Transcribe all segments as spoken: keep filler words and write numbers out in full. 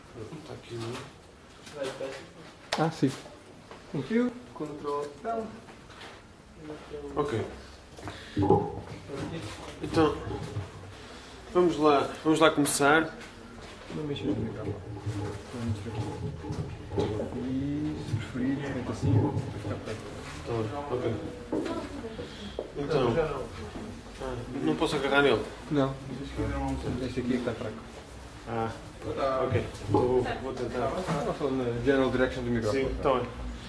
Está aqui. Ah, sim. Um fio, control down. Ok. Então, vamos lá, vamos lá começar. Não mexer no microfone. E se preferir, mete assim, para ficar perto. Então, ok. Então, ah, não posso agarrar nele? Não, este aqui é que está fraco. Ah, ok. Vou, vou tentar. Estava falando na general direction do microfone. Sim, está bem.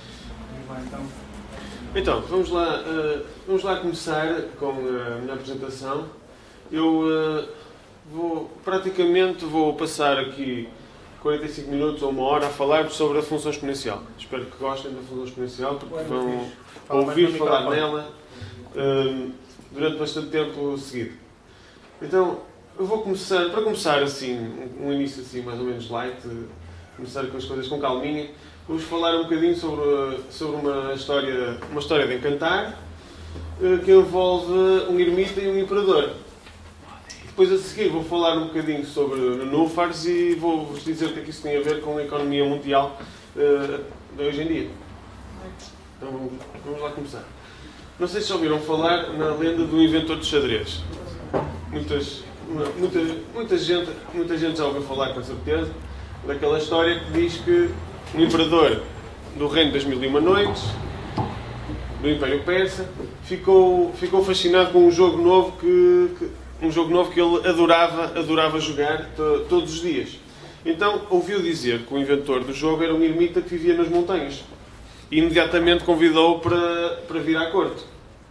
Então, vamos lá, uh, vamos lá começar com a minha apresentação. Eu uh, vou, praticamente, vou passar aqui quarenta e cinco minutos ou uma hora a falar sobre a função exponencial. Espero que gostem da função exponencial, porque vão ouvir falar nela uh, durante bastante tempo seguido. Então, eu vou começar, para começar assim, um início assim mais ou menos light, uh, começar com as coisas com calminha. Vamos falar um bocadinho sobre, sobre uma, história, uma história de encantar que envolve um ermita e um imperador. Depois a seguir vou falar um bocadinho sobre nenúfares e vou-vos dizer o que é que isso tem a ver com a economia mundial uh, de hoje em dia. Então vamos, vamos lá começar. Não sei se já ouviram falar na lenda do inventor de xadrez. Muitas, muita, muita, gente, muita gente já ouviu falar, com certeza, daquela história que diz que o imperador do reino das mil e uma noites, do Império Persa, ficou, ficou fascinado com um jogo novo que, que, um jogo novo que ele adorava, adorava jogar to, todos os dias. Então ouviu dizer que o inventor do jogo era um ermita que vivia nas montanhas. E imediatamente convidou-o para, para vir à corte.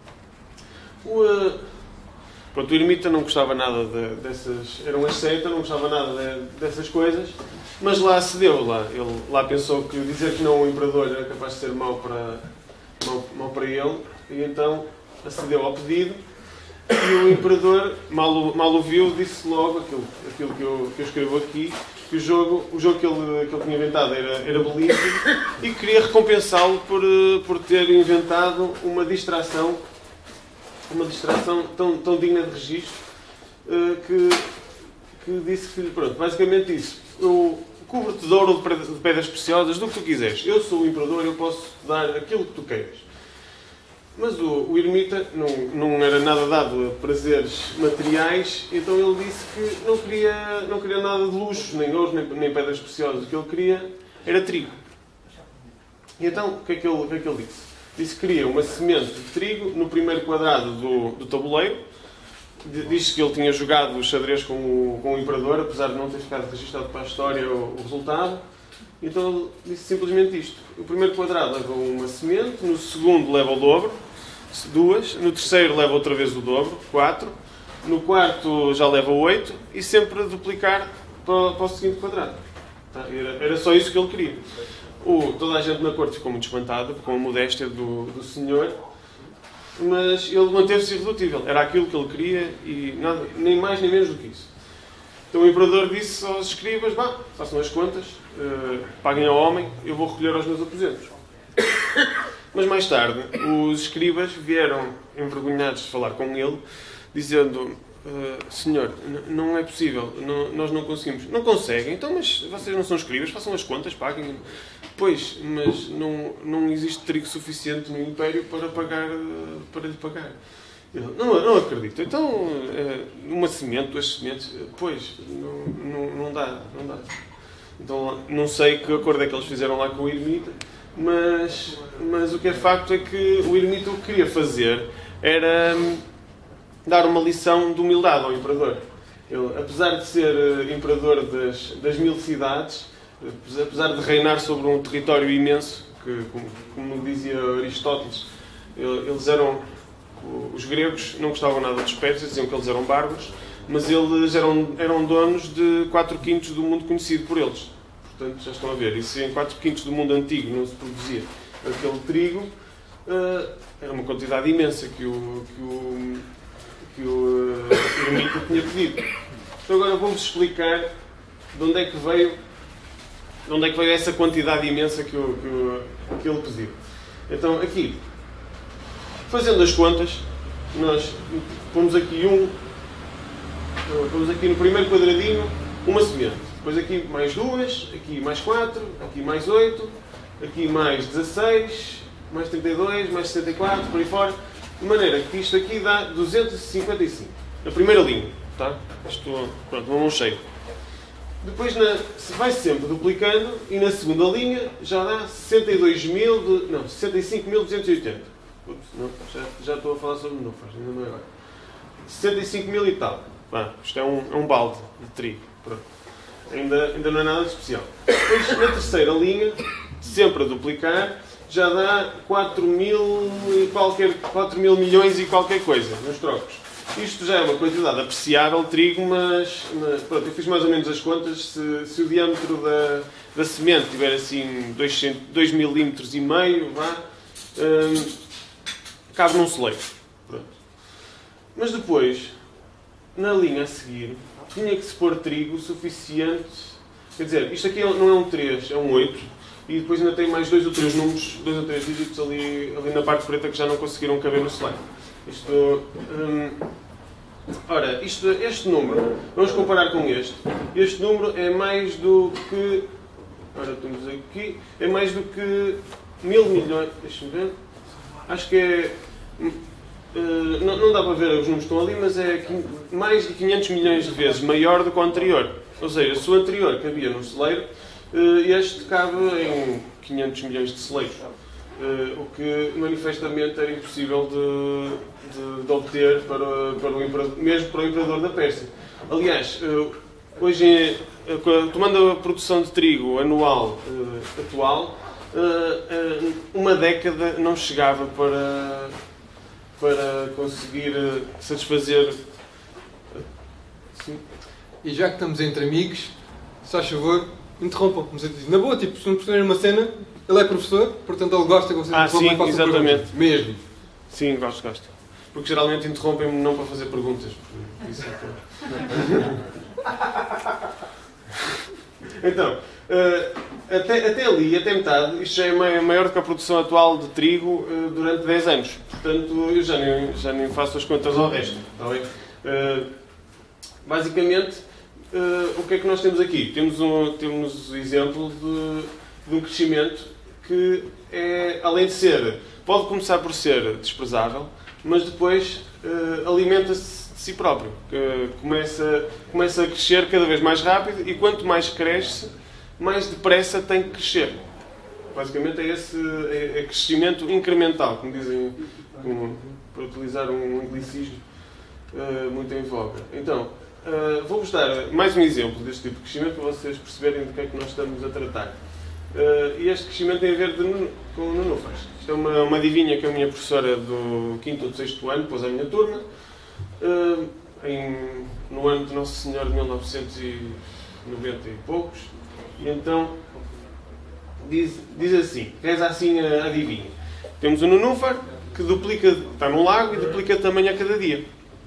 O, uh, pronto, o ermita não gostava nada de, dessas... Era um asceta, não gostava nada de, dessas coisas. Mas lá acedeu, lá. Ele lá pensou que dizer que não o imperador era capaz de ser mau para, mau, mau para ele, e então acedeu ao pedido, e o imperador, mal, mal o viu, disse logo aquilo, aquilo que, eu, que eu escrevo aqui, que o jogo, o jogo que, ele, que ele tinha inventado era, era belíssimo, e queria recompensá-lo por, por ter inventado uma distração, uma distração tão, tão digna de registro, que, que disse que, pronto, basicamente isso. Eu, cubro-te de ouro, de pedras preciosas, do que tu quiseres. Eu sou o imperador, eu posso dar aquilo que tu queiras. Mas o, o ermita não, não era nada dado a prazeres materiais, então ele disse que não queria, não queria nada de luxo, nem ouro, nem, nem pedras preciosas. O que ele queria era trigo. E então, o que é que ele, o que é que ele disse? Disse que queria uma semente de trigo no primeiro quadrado do, do tabuleiro. Diz que ele tinha jogado o xadrez com o, com o imperador, apesar de não ter ficado registado para a história o, o resultado. Então ele disse simplesmente isto. O primeiro quadrado leva uma semente, no segundo leva o dobro, duas, no terceiro leva outra vez o dobro, quatro, no quarto já leva oito, e sempre duplicar para, para o seguinte quadrado. Era, era só isso que ele queria. O, toda a gente na corte ficou muito espantada com a modéstia do, do senhor, mas ele manteve-se irredutível. Era aquilo que ele queria e nada, nem mais nem menos do que isso. Então o imperador disse aos escribas: "Bah, façam as contas, uh, paguem ao homem, eu vou recolher aos meus aposentos." Mas mais tarde, os escribas vieram envergonhados de falar com ele, dizendo: uh, "Senhor, não é possível, não, nós não conseguimos." "Não conseguem? Então, mas vocês não são escribas, façam as contas, paguem." "Pois, mas não, não existe trigo suficiente no Império para, pagar, para lhe pagar." Ele: não, não acredito. "Então, uma semente, duas sementes." "Pois, não, não, não dá, não dá." Então, não sei que acordo é que eles fizeram lá com o ermita, mas, mas o que é facto é que o ermita o que queria fazer era dar uma lição de humildade ao imperador. Ele, apesar de ser imperador das, das mil cidades, apesar de reinar sobre um território imenso, que, como, como dizia Aristóteles, eles eram, os gregos não gostavam nada dos persas, diziam que eles eram bárbaros, mas eles eram, eram donos de quatro quintos do mundo conhecido por eles. Portanto, já estão a ver, e se em quatro quintos do mundo antigo não se produzia aquele trigo, era uma quantidade imensa que o, que o, que o ermita tinha pedido. Então agora vamos explicar de onde é que veio de onde é que veio essa quantidade imensa que, o, que, o, que ele pediu. Então, aqui, fazendo as contas, nós pomos aqui um, pomos aqui no primeiro quadradinho uma semente. Depois aqui mais duas, aqui mais quatro, aqui mais oito, aqui mais dezasseis, mais trinta e dois, mais sessenta e quatro, por aí fora. De maneira que isto aqui dá duzentos e cinquenta e cinco. Na primeira linha. Tá? Isto, pronto, uma mão cheia. Depois na, vai sempre duplicando e na segunda linha já dá sessenta e dois mil, não, sessenta e cinco mil duzentos e oitenta. Ups, não, já, já estou a falar sobre nufas, ainda não é agora. sessenta e cinco mil e tal. Ah, isto é um, é um balde de trigo. Pronto. Ainda, ainda não é nada de especial. Depois na terceira linha, sempre a duplicar, já dá quatro mil, qualquer, quatro mil milhões e qualquer coisa nos trocos. Isto já é uma quantidade apreciável de trigo, mas, mas pronto, eu fiz mais ou menos as contas. Se, se o diâmetro da, da semente tiver assim dois milímetros e meio, vá, hum, cabe num celeiro. Pronto. Mas depois, na linha a seguir, tinha que se pôr trigo suficiente. Quer dizer, isto aqui não é um três, é um oito. E depois ainda tem mais dois ou três números, dois ou três dígitos ali, ali na parte preta que já não conseguiram caber no slide. Isto, hum, ora, isto, este número, vamos comparar com este. Este número é mais do que, ora, temos aqui, é mais do que mil milhões, deixa-me ver, acho que é, uh, não, não dá para ver os números que estão ali, mas é mais de quinhentos milhões de vezes maior do que o anterior. Ou seja, se o anterior cabia num celeiro, este cabe em quinhentos milhões de celeiros, o que manifestamente era impossível de, de, de obter para, para o imperador, mesmo para o imperador da Pérsia. Aliás, hoje, tomando a produção de trigo anual atual, uma década não chegava para, para conseguir satisfazer. Sim. E já que estamos entre amigos, se faz favor, interrompam. Na boa, tipo, se não perceberem uma cena, ele é professor, portanto ele gosta que vocês ah, interrompam e façam exatamente. Perguntas. Mesmo. Sim, gosto, gosto. Porque geralmente interrompem-me não para fazer perguntas. Por isso é que... Então, uh, até, até ali, até metade, isto já é maior do que a produção atual de trigo uh, durante dez anos. Portanto, eu já nem, já nem faço as contas ao resto. Está bem? Uh, basicamente... Uh, o que é que nós temos aqui? Temos um, temos um exemplo de, de um crescimento que, é, além de ser, pode começar por ser desprezável, mas depois uh, alimenta-se de si próprio. Uh, começa, começa a crescer cada vez mais rápido e quanto mais cresce, mais depressa tem que crescer. Basicamente é esse é, é crescimento incremental, como dizem, como, para utilizar um anglicismo uh, muito em voga. Então, Uh, vou-vos dar mais um exemplo deste tipo de crescimento para vocês perceberem do que é que nós estamos a tratar. Uh, e este crescimento tem a ver de, com nenúfares. Isto é uma, uma adivinha que a minha professora do quinto ou do sexto ano pôs à minha turma, uh, em, no ano de Nosso Senhor de mil novecentos e noventa e poucos. E então diz, diz assim, reza assim a adivinha. Temos um nenúfar que duplica, está num lago e duplica de tamanho a cada dia.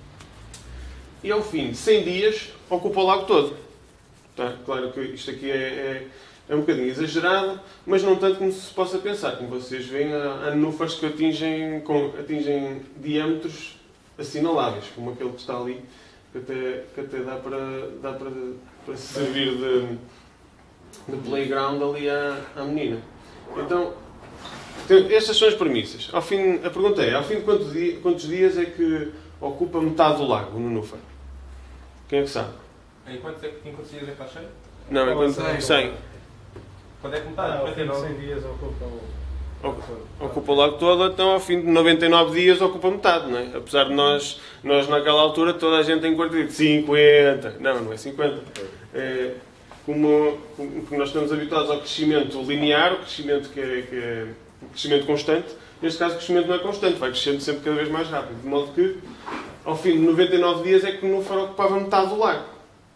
E ao fim de cem dias ocupa o lago todo. Tá? Claro que isto aqui é, é, é um bocadinho exagerado, mas não tanto como se possa pensar. Como vocês veem, há, há nenúfares que atingem, com, atingem diâmetros assinaláveis, como aquele que está ali, que até, que até dá para, dá para, para servir de, de playground ali à, à menina. Então, estas são as premissas. Ao fim, a pergunta é, ao fim de quantos dias, quantos dias é que ocupa metade do lago, o nenúfar? Quem é que sabe? Em quantos, em quantos dias é que está cheio? Não, é quando... cem. Quando é que metade? Não, cem dias ocupa o... Ocupa o lago todo, então ao fim de noventa e nove dias ocupa metade, não é? Apesar de nós, nós naquela altura, toda a gente tem quarenta, cinquenta. Não, não é cinquenta. É, como, como nós estamos habituados ao crescimento linear, o crescimento que é, que é um crescimento constante, neste caso o crescimento não é constante, vai crescendo sempre cada vez mais rápido. De modo que, ao fim de noventa e nove dias, é que o nenúfar ocupava metade do lago.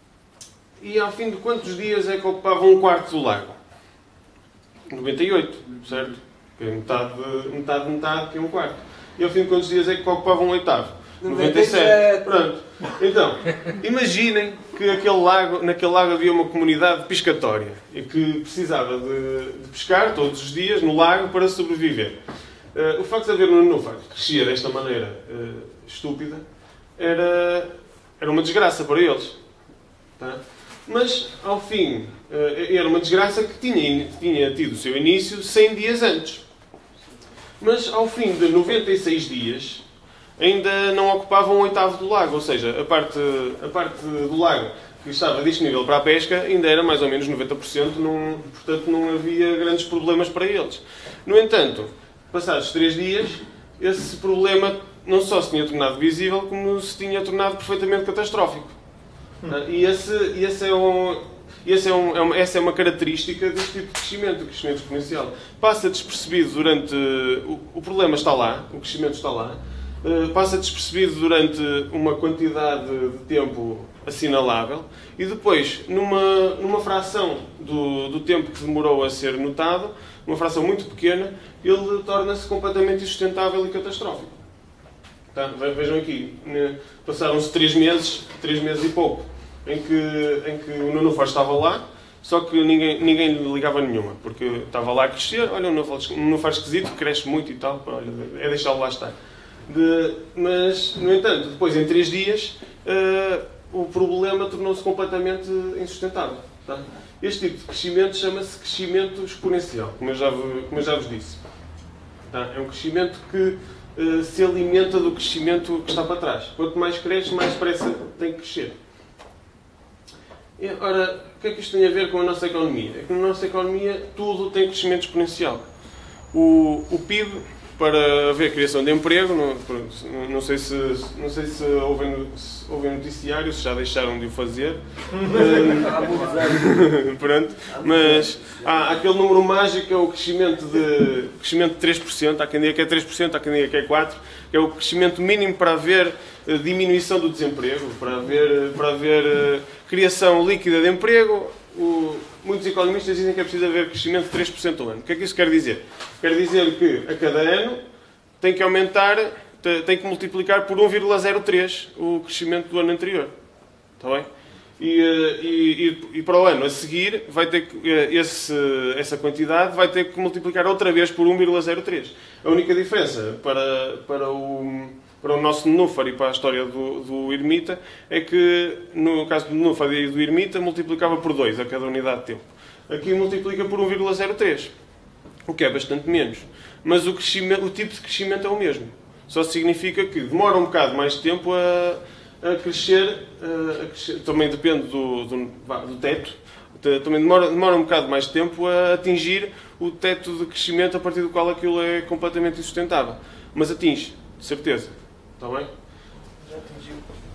E ao fim de quantos dias é que ocupava um quarto do lago? noventa e oito, certo? Que é metade, metade, metade, que é um quarto. E ao fim de quantos dias é que ocupava um oitavo? noventa e sete. Pronto. Então, imaginem que aquele lago, naquele lago havia uma comunidade piscatória e que precisava de, de pescar todos os dias no lago para sobreviver. Uh, o facto de haver um nenúfar que crescia desta maneira uh, estúpida era, era uma desgraça para eles. Tá? Mas, ao fim, era uma desgraça que tinha, tinha tido o seu início cem dias antes. Mas, ao fim de noventa e seis dias, ainda não ocupavam um oitavo do lago. Ou seja, a parte, a parte do lago que estava disponível para a pesca ainda era mais ou menos noventa por cento, não, portanto não havia grandes problemas para eles. No entanto, passados três dias, esse problema não só se tinha tornado visível, como se tinha tornado perfeitamente catastrófico. E esse, esse é um, esse é um, é uma, essa é uma característica deste tipo de crescimento, do crescimento exponencial. Passa despercebido durante... O, o problema está lá, o crescimento está lá, uh, passa despercebido durante uma quantidade de tempo assinalável e depois, numa, numa fração do, do tempo que demorou a ser notado, uma fração muito pequena, ele torna-se completamente insustentável e catastrófico. Tá? Vejam aqui, passaram-se três meses, três meses e pouco, em que, em que o Nuno Faz estava lá, só que ninguém, ninguém lhe ligava nenhuma, porque estava lá a crescer, olha, o Nuno Faz esquisito, cresce muito e tal, olha, é deixá-lo lá estar. De, mas, no entanto, depois em três dias, uh, o problema tornou-se completamente insustentável. Tá? Este tipo de crescimento chama-se crescimento exponencial, como eu já, como eu já vos disse. Tá? É um crescimento que uh, se alimenta do crescimento que está para trás. Quanto mais cresce, mais depressa tem que crescer. E, ora, o que é que isto tem a ver com a nossa economia? É que na nossa economia tudo tem crescimento exponencial. O, o P I B, para haver criação de emprego, não, não sei se, não sei se ouvem, se ouvem noticiário, se já deixaram de o fazer. Pronto. Mas há aquele número mágico que é o crescimento de, crescimento de três por cento, há quem diga que é três por cento, há quem diga que é quatro por cento, que é o crescimento mínimo para haver diminuição do desemprego, para haver, para haver criação líquida de emprego. O, muitos economistas dizem que é preciso haver crescimento de três por cento ao ano. O que é que isso quer dizer? Quer dizer que a cada ano tem que aumentar, tem que multiplicar por um vírgula zero três o crescimento do ano anterior. Está bem? E, e, e para o ano a seguir, vai ter que, esse, essa quantidade vai ter que multiplicar outra vez por um vírgula zero três. A única diferença para, para o... para o nosso nenúfar e para a história do, do ermita, é que, no caso do nenúfar e do ermita, multiplicava por dois a cada unidade de tempo. Aqui multiplica por um vírgula zero três, o que é bastante menos. Mas o, crescimento, o tipo de crescimento é o mesmo. Só significa que demora um bocado mais de tempo a, a, crescer, a, a crescer. Também depende do, do, do teto. Também demora, demora um bocado mais de tempo a atingir o teto de crescimento a partir do qual aquilo é completamente insustentável. Mas atinge, de certeza. Está bem? Já atingiu.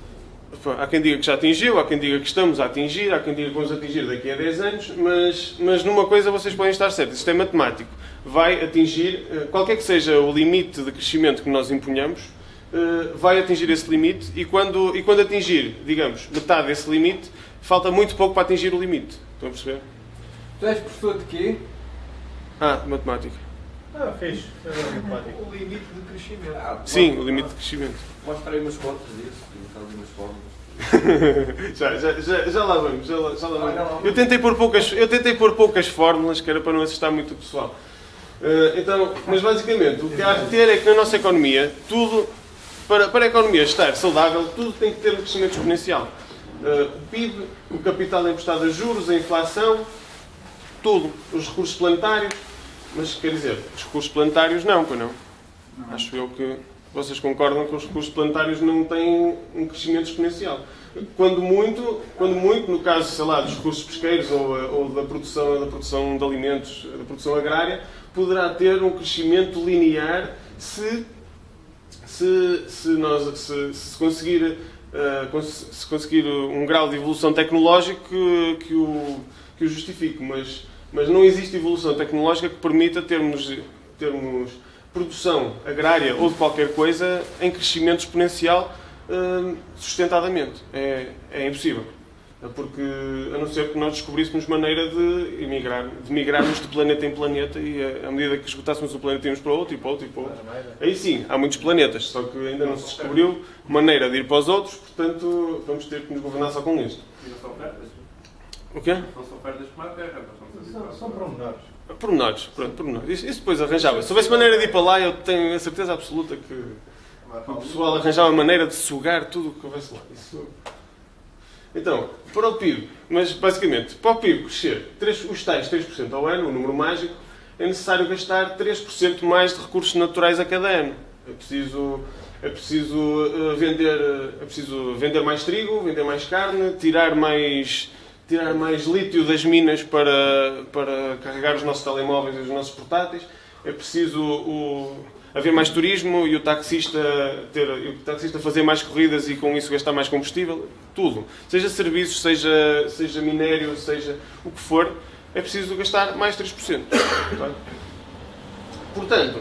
Há quem diga que já atingiu, há quem diga que estamos a atingir, há quem diga que vamos atingir daqui a dez anos, mas, mas numa coisa vocês podem estar certos, isto é matemático. Vai atingir, qualquer que seja o limite de crescimento que nós imponhamos, vai atingir esse limite e quando, e quando atingir, digamos, metade desse limite, falta muito pouco para atingir o limite. Estão a perceber? Tu és professor de quê? Ah, de matemática. Ah, fez. O limite de crescimento. Ah, Sim, o limite de crescimento. Mostra aí umas fotos disso, faz umas fórmulas. já, já, já, já lá vamos, já lá, já lá vamos. Eu tentei pôr poucas, eu tentei pôr poucas fórmulas, que era para não assustar muito o pessoal. Uh, então, mas basicamente, o que há a reter é que na nossa economia, tudo, para, para a economia estar saudável, tudo tem que ter um crescimento exponencial. Uh, o P I B, o capital emprestado a juros, a inflação, tudo. Os recursos planetários. Mas, quer dizer, os recursos planetários não, pois não. não. Acho eu que vocês concordam que os recursos planetários não têm um crescimento exponencial. Quando muito, quando muito no caso, sei lá, dos recursos pesqueiros ou, ou da, produção, da produção de alimentos, da produção agrária, poderá ter um crescimento linear se, se, se, nós, se, se, conseguir, uh, se conseguir um grau de evolução tecnológico que, que, o, que o justifique. Mas, mas não existe evolução tecnológica que permita termos, termos produção agrária ou de qualquer coisa em crescimento exponencial uh, sustentadamente. É, é impossível. Porque, a não ser que nós descobríssemos maneira de, emigrar, de migrarmos de planeta em planeta e, à medida que esgotássemos o planeta, íamos para outro e para outro e para outro. Aí sim, há muitos planetas, só que ainda não se descobriu maneira de ir para os outros, portanto, vamos ter que nos governar só com isto. E não são ofertas? O quê? Não são ofertas como a Terra, mas são São, são pormenores. Pormenores, pronto, pormenores. Isso, isso depois arranjava. Se houvesse maneira de ir para lá, eu tenho a certeza absoluta que o pessoal arranjava maneira de sugar tudo o que houvesse lá. Isso... Então, para o P I B, mas basicamente, para o P I B crescer três, os tais três por cento ao ano, o número mágico, é necessário gastar três por cento mais de recursos naturais a cada ano. É preciso, é preciso, uh, vender, é preciso vender mais trigo, vender mais carne, tirar mais, tirar mais lítio das minas para, para carregar os nossos telemóveis e os nossos portáteis. É preciso o, haver mais turismo e o taxista, ter, o taxista fazer mais corridas e com isso gastar mais combustível. Tudo. Seja serviços, seja, seja minério, seja o que for, é preciso gastar mais três por cento. Tá? Portanto,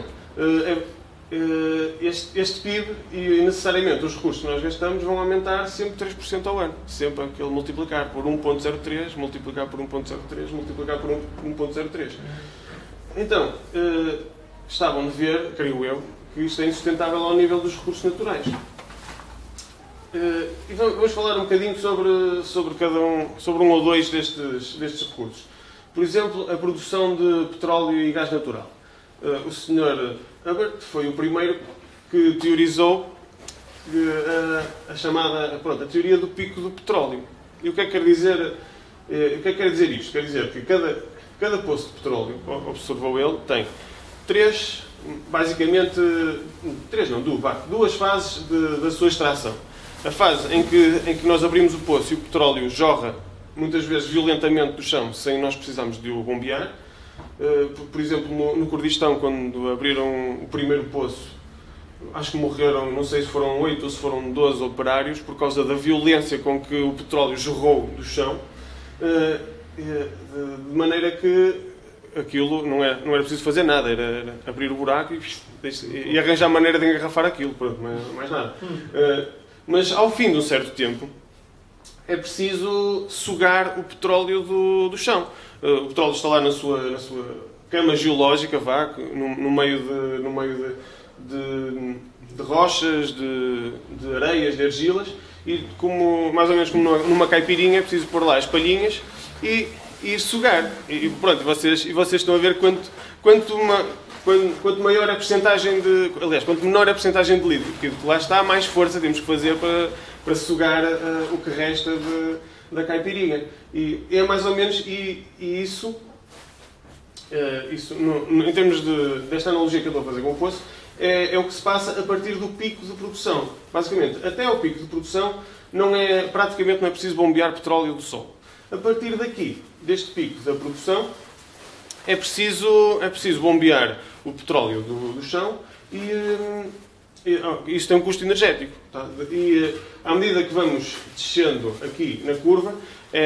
este, este P I B e necessariamente os recursos que nós gastamos vão aumentar sempre três por cento ao ano. Sempre aquele multiplicar por um vírgula zero três, multiplicar por um vírgula zero três, multiplicar por um vírgula zero três. Então, estavam de ver, creio eu, que isto é insustentável ao nível dos recursos naturais. E vamos falar um bocadinho sobre, sobre, cada um, sobre um ou dois destes, destes recursos. Por exemplo, a produção de petróleo e gás natural. O senhor Hubbert foi o primeiro que teorizou a, a chamada, pronto, a teoria do pico do petróleo. E o que é que quer dizer, o que é que quer dizer isto? Quer dizer que cada, cada poço de petróleo, observou ele, tem três, basicamente, três não, duas, duas fases de, da sua extração. A fase em que, em que nós abrimos o poço e o petróleo jorra, muitas vezes violentamente, do chão, sem nós precisarmos de o bombear. Por, por exemplo, no, no Kurdistão, quando abriram o primeiro poço, acho que morreram, não sei se foram oito ou se foram doze operários, por causa da violência com que o petróleo jorrou do chão, de maneira que aquilo não era, não era preciso fazer nada, era, era abrir o buraco e, e arranjar maneira de engarrafar aquilo, pronto, mais nada. Mas ao fim de um certo tempo é preciso sugar o petróleo do, do chão. O petróleo está lá na sua, na sua cama geológica, vá, no, no meio de, no meio de, de, de rochas, de, de areias, de argilas, e como, mais ou menos como numa caipirinha é preciso pôr lá as palhinhas e, e sugar. E pronto, vocês, e vocês estão a ver quanto, quanto uma... Quanto, quanto maior a percentagem de... Aliás, quanto menor a percentagem de líquido que lá está, mais força temos que fazer para, para sugar uh, o que resta de, da caipirinha. E é mais ou menos... E, e isso, uh, isso no, no, em termos de, desta analogia que eu estou a fazer com o poço, é, é o que se passa a partir do pico de produção. Basicamente, até ao pico de produção, não é, praticamente não é preciso bombear petróleo do solo. A partir daqui, deste pico da produção, é preciso, é preciso bombear o petróleo do, do chão e, e oh, isso tem um custo energético. Tá? E à medida que vamos descendo aqui na curva,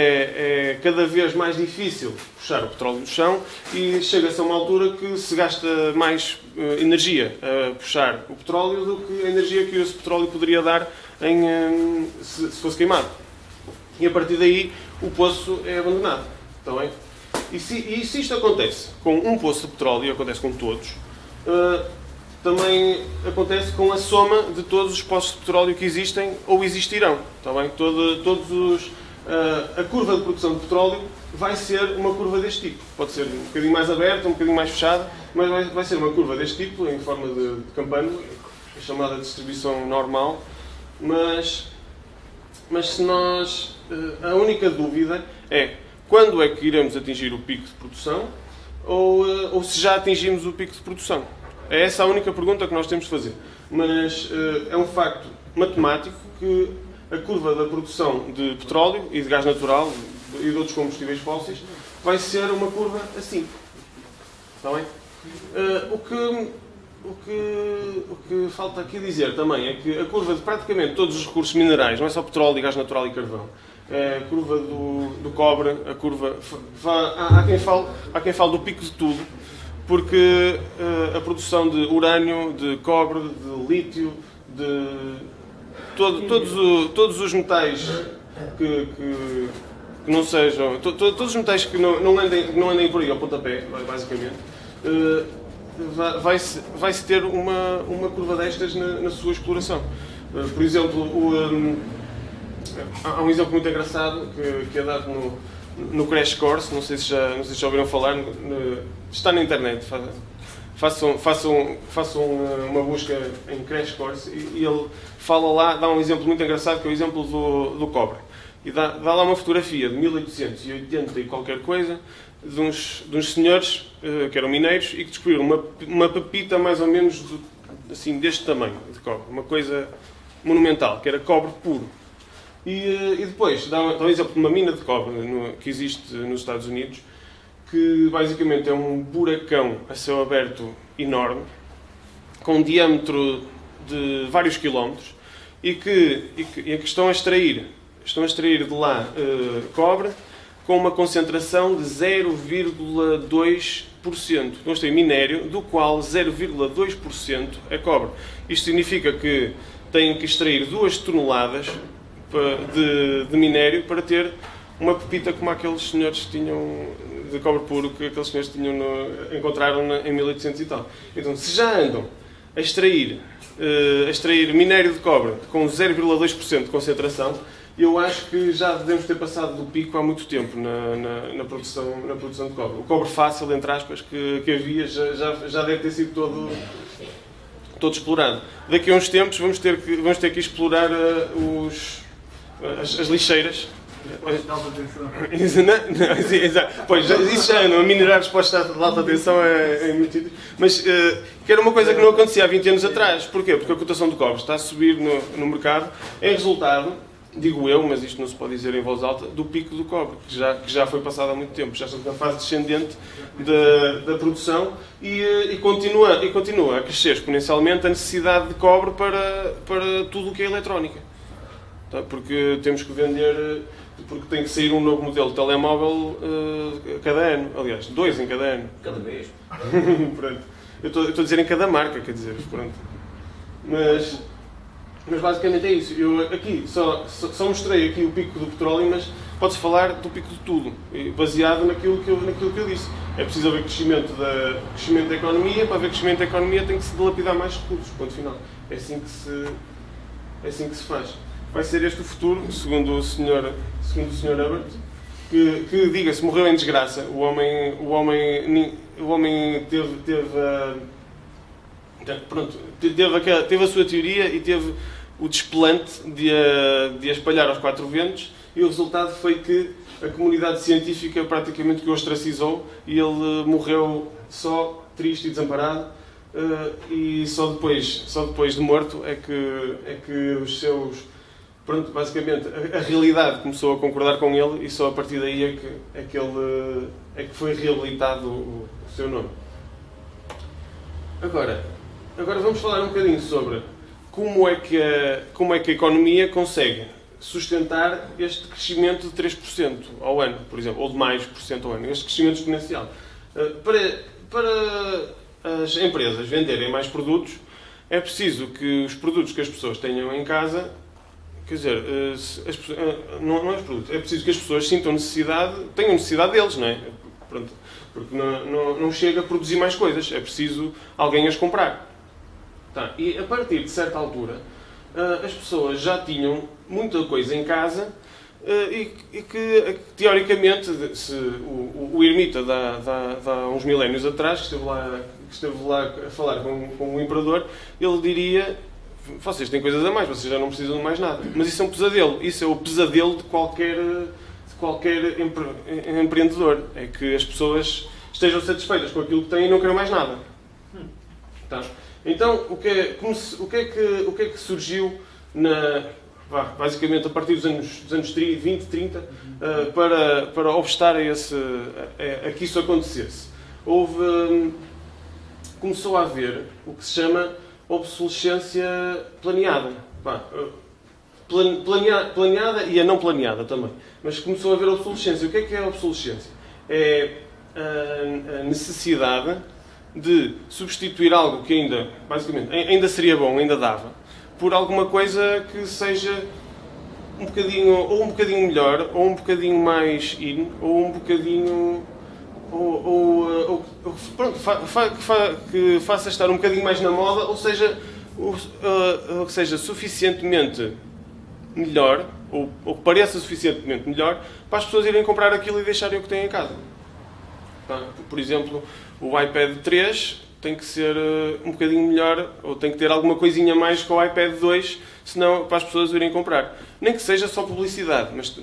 é, é cada vez mais difícil puxar o petróleo do chão e chega-se a uma altura que se gasta mais uh, energia a puxar o petróleo do que a energia que esse petróleo poderia dar em, um, se, se fosse queimado. E a partir daí o poço é abandonado. Está bem? E se, e se isto acontece com um poço de petróleo, e acontece com todos, uh, também acontece com a soma de todos os poços de petróleo que existem ou existirão. Está bem? Todo, todos os, uh, a curva de produção de petróleo vai ser uma curva deste tipo. Pode ser um bocadinho mais aberta, um bocadinho mais fechada, mas vai, vai ser uma curva deste tipo, em forma de, de campano, a chamada distribuição normal. Mas, mas se nós... Uh, a única dúvida é... Quando é que iremos atingir o pico de produção ou, ou se já atingimos o pico de produção? É essa a única pergunta que nós temos de fazer. Mas uh, é um facto matemático que a curva da produção de petróleo e de gás natural e de outros combustíveis fósseis vai ser uma curva assim. Está bem? Uh, o, que, o, que, o que falta aqui dizer também é que a curva de praticamente todos os recursos minerais, não é só petróleo, gás natural e carvão, é a curva do, do cobre, a curva... Há, há, quem fale, há quem fale do pico de tudo, porque uh, a produção de urânio, de cobre, de lítio, de todo, todos, o, todos os metais que, que, que não sejam... To, to, todos os metais que não, não, andem, não andem por aí ao pontapé, basicamente, uh, vai-se vai -se ter uma, uma curva destas na, na sua exploração. Uh, por exemplo, o... Um, há um exemplo muito engraçado que, que é dado no, no Crash Course, não sei se já, não sei se já ouviram falar, no, está na internet, façam, façam, façam uma busca em Crash Course e, e ele fala lá, dá um exemplo muito engraçado que é o exemplo do, do cobre. E dá, dá lá uma fotografia de mil oitocentos e oitenta e qualquer coisa, de uns, de uns senhores uh, que eram mineiros e que descobriram uma, uma pepita mais ou menos do, assim, deste tamanho de cobre. Uma coisa monumental, que era cobre puro. E, uh, e depois, dá, dá um exemplo de uma mina de cobre no, que existe nos Estados Unidos, que basicamente é um buracão a céu aberto enorme, com um diâmetro de vários quilómetros, e que, e que, e que estão a extrair, estão a extrair de lá uh, cobre com uma concentração de zero vírgula dois por cento. Estão a extrair minério, do qual zero vírgula dois por cento é cobre. Isto significa que têm que extrair duas toneladas de, de minério para ter uma pepita como aqueles senhores que tinham, de cobre puro, que aqueles senhores tinham no, encontraram em mil e oitocentos e tal. Então, se já andam a extrair, uh, a extrair minério de cobre com zero vírgula dois por cento de concentração, eu acho que já devemos ter passado do pico há muito tempo na, na, na, produção, na produção de cobre. O cobre fácil, entre aspas, que, que havia, já, já, já deve ter sido todo, todo explorado. Daqui a uns tempos vamos ter que, vamos ter que explorar uh, os, as, as lixeiras. Não, não, sim, exato. Pois, isso já não, a minerar resposta de alta tensão é, é muito... Mas uh, que era uma coisa que não acontecia há vinte anos atrás. Porquê? Porque a cotação do cobre está a subir no, no mercado em resultado, digo eu, mas isto não se pode dizer em voz alta, do pico do cobre, que já, que já foi passado há muito tempo. Já estamos na fase descendente da, da produção e, e, continua, e continua a crescer exponencialmente a necessidade de cobre para, para tudo o que é eletrónica. Tá? Porque temos que vender... Porque tem que sair um novo modelo de telemóvel uh, a cada ano. Aliás, dois em cada ano. Cada mês. Pronto. Eu estou, eu estou a dizer em cada marca, quer dizer, pronto. Mas, mas basicamente é isso. Eu aqui só, só, só mostrei aqui o pico do petróleo, mas pode-se falar do pico de tudo, baseado naquilo que eu, naquilo que eu disse. É preciso haver crescimento da, crescimento da economia. Para haver crescimento da economia tem que se dilapidar mais recursos. Ponto final. É assim que se, é assim que se faz. Vai ser este o futuro, segundo o senhor, segundo o senhor Herbert, que, que diga-se, morreu em desgraça. O homem, o homem, o homem teve, teve, pronto, teve, a, teve a sua teoria e teve o desplante de a, de a espalhar aos quatro ventos, e o resultado foi que a comunidade científica praticamente que o ostracizou e ele morreu só, triste e desamparado. Uh, e só depois, só depois de morto é que, é que os seus... Pronto, basicamente, a, a realidade começou a concordar com ele e só a partir daí é que, é que, ele, é que foi reabilitado o, o seu nome. Agora, agora vamos falar um bocadinho sobre como é, que a, como é que a economia consegue sustentar este crescimento de três por cento ao ano, por exemplo, ou de mais por cento ao ano, este crescimento exponencial. Para, para as empresas venderem mais produtos, é preciso que os produtos que as pessoas tenham em casa... Quer dizer, as, não, não é os produtos, é preciso que as pessoas sintam necessidade, tenham necessidade deles, não é? Pronto, porque não, não, não chega a produzir mais coisas, é preciso alguém as comprar. Tá. E a partir de certa altura, as pessoas já tinham muita coisa em casa e, e que, teoricamente, se o, o ermita dá, dá, dá uns milénios atrás, que esteve lá, que esteve lá a falar com, com o imperador, ele diria... Vocês têm coisas a mais, vocês já não precisam de mais nada. Mas isso é um pesadelo. Isso é o pesadelo de qualquer, de qualquer empre, empreendedor. É que as pessoas estejam satisfeitas com aquilo que têm e não queiram mais nada. Tá? Então, o que, é, como se, o, que é que, o que é que surgiu, na, basicamente, a partir dos anos, dos anos vinte, trinta, uh, para, para obstar a, esse, a, a que isso acontecesse? Houve... Um, começou a haver o que se chama... obsolescência planeada. Bah, planea, planeada e a não planeada também. Mas começou a haver obsolescência. O que é que é a obsolescência? É a necessidade de substituir algo que ainda, basicamente, ainda seria bom, ainda dava, por alguma coisa que seja um bocadinho, ou um bocadinho melhor, ou um bocadinho mais in, ou um bocadinho... Ou, ou, ou, ou pronto, fa, fa, fa, que faça estar um bocadinho mais na moda, ou seja, ou, uh, ou seja suficientemente melhor, ou, ou que pareça suficientemente melhor, para as pessoas irem comprar aquilo e deixarem o que têm em casa. Tá? Por exemplo, o iPad três tem que ser uh, um bocadinho melhor, ou tem que ter alguma coisinha mais que o iPad dois, senão para as pessoas irem comprar. Nem que seja só publicidade, mas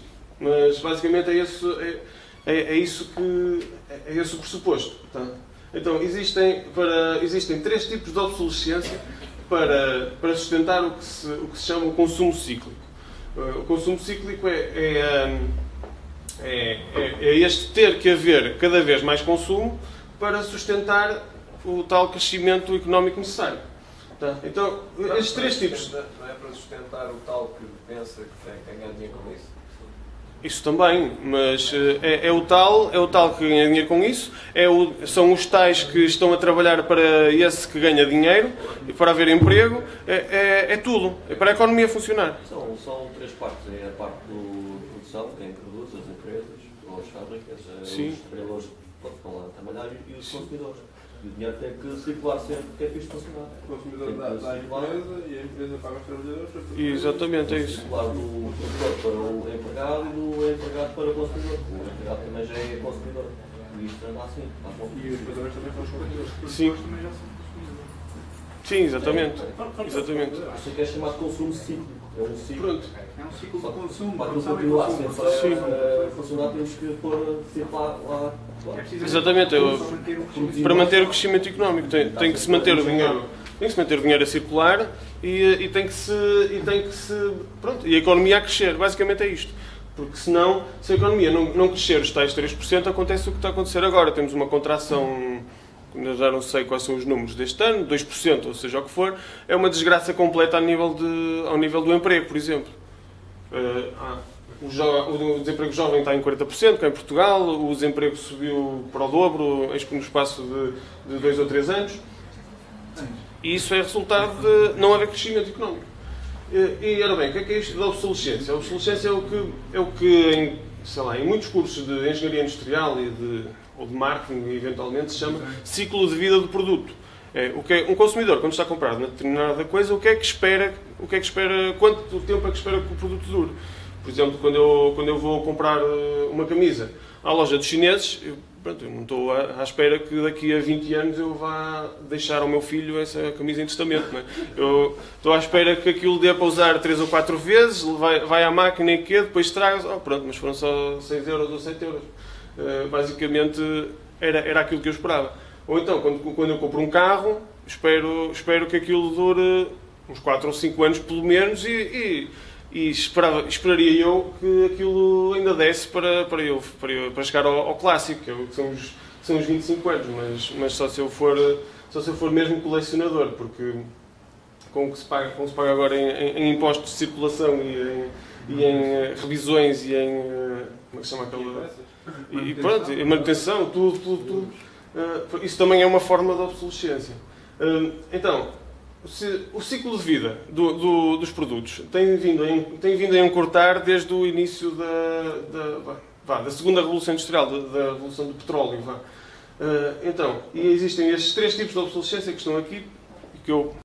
Mas basicamente é, esse, é, é, é isso que é esse o pressuposto. Tá? Então existem, para, existem três tipos de obsolescência para, para sustentar o que, se, o que se chama o consumo cíclico. O consumo cíclico é, é, é, é, é este ter que haver cada vez mais consumo para sustentar o tal crescimento económico necessário. Tá? Então, estes três tipos... Não é para sustentar o tal que pensa que tem que ganhar dinheiro com isso? Isso também, mas é, é, o tal, é o tal que ganha dinheiro com isso, é o, são os tais que estão a trabalhar para esse que ganha dinheiro, e para haver emprego, é, é, é tudo, é para a economia funcionar. São, são três partes, é a parte do produção, quem produz, as empresas, ou as fábricas, Sim. os trabalhadores que estão lá a trabalhar e os consumidores. E o dinheiro tem que circular sempre, porque é para isto funcionar. O consumidor dá, dá a empresa e a empresa paga os trabalhadores. Exatamente, é isso. Circular do consumidor para o empregado e do empregado para o consumidor. O empregado também já é consumidor. E isto anda assim. Tá bom. E os patrões também são os consumidores. Sim. também já são consumidores. Sim, exatamente. Exatamente. Isso aqui é chamado consumo cíclico. É um ciclo. Pronto. É um ciclo de consumo. Para produção e continuar consumo. sempre Sim. a funcionar, temos que pôr circular lá. É preciso Exatamente. Eu, para manter o crescimento. para manter o crescimento económico tem, tem que se manter o dinheiro, tem que se manter o dinheiro a circular e, e tem que se e tem que se pronto, e a economia a crescer. Basicamente é isto. Porque senão, se a economia não, não crescer os tais três por cento, acontece o que está a acontecer agora. Temos uma contração, eu já não sei quais são os números deste ano, dois por cento, ou seja o que for, é uma desgraça completa ao nível, de, ao nível do emprego, por exemplo. Uh, ah, o, jo, o desemprego jovem está em quarenta por cento, cá em Portugal, o desemprego subiu para o dobro no espaço de, de dois ou três anos. E isso é resultado de não haver crescimento económico. E, e ora bem, o que é, que é isto da obsolescência? A obsolescência é o que, é o que em, sei lá, em muitos cursos de engenharia industrial e de, ou de marketing, eventualmente, se chama ciclo de vida do produto. É, o que é, um consumidor, quando está a comprar uma determinada coisa, o que é que espera, o que é que espera, quanto tempo é que espera que o produto dure? Por exemplo, quando eu, quando eu vou comprar uma camisa à loja dos chineses, eu, pronto, eu não estou à, à espera que daqui a vinte anos eu vá deixar ao meu filho essa camisa em testamento. Não é? Eu estou à espera que aquilo dê para usar três ou quatro vezes, vai, vai à máquina e que depois traz, oh, pronto, mas foram só seis euros ou sete euros. Uh, basicamente era, era aquilo que eu esperava. Ou então, quando, quando eu compro um carro, espero, espero que aquilo dure uns quatro ou cinco anos pelo menos e, e, e esperava, esperaria eu que aquilo ainda desse para, para, eu, para, eu, para chegar ao, ao clássico, que são os, são os vinte e cinco anos, mas, mas só, se eu for, só se eu for mesmo colecionador, porque com o que se paga, com o que se paga agora em, em, em impostos de circulação e em, e em revisões e em... como é que se chama aquela... E, e pronto, e manutenção, tudo, tudo, tudo. Uh, isso também é uma forma de obsolescência. Uh, então, o ciclo de vida do, do, dos produtos tem vindo, a, tem vindo a encurtar desde o início da, da, vá, da segunda revolução industrial, da, da revolução do petróleo. Vá. Uh, então, e existem estes três tipos de obsolescência que estão aqui, que eu,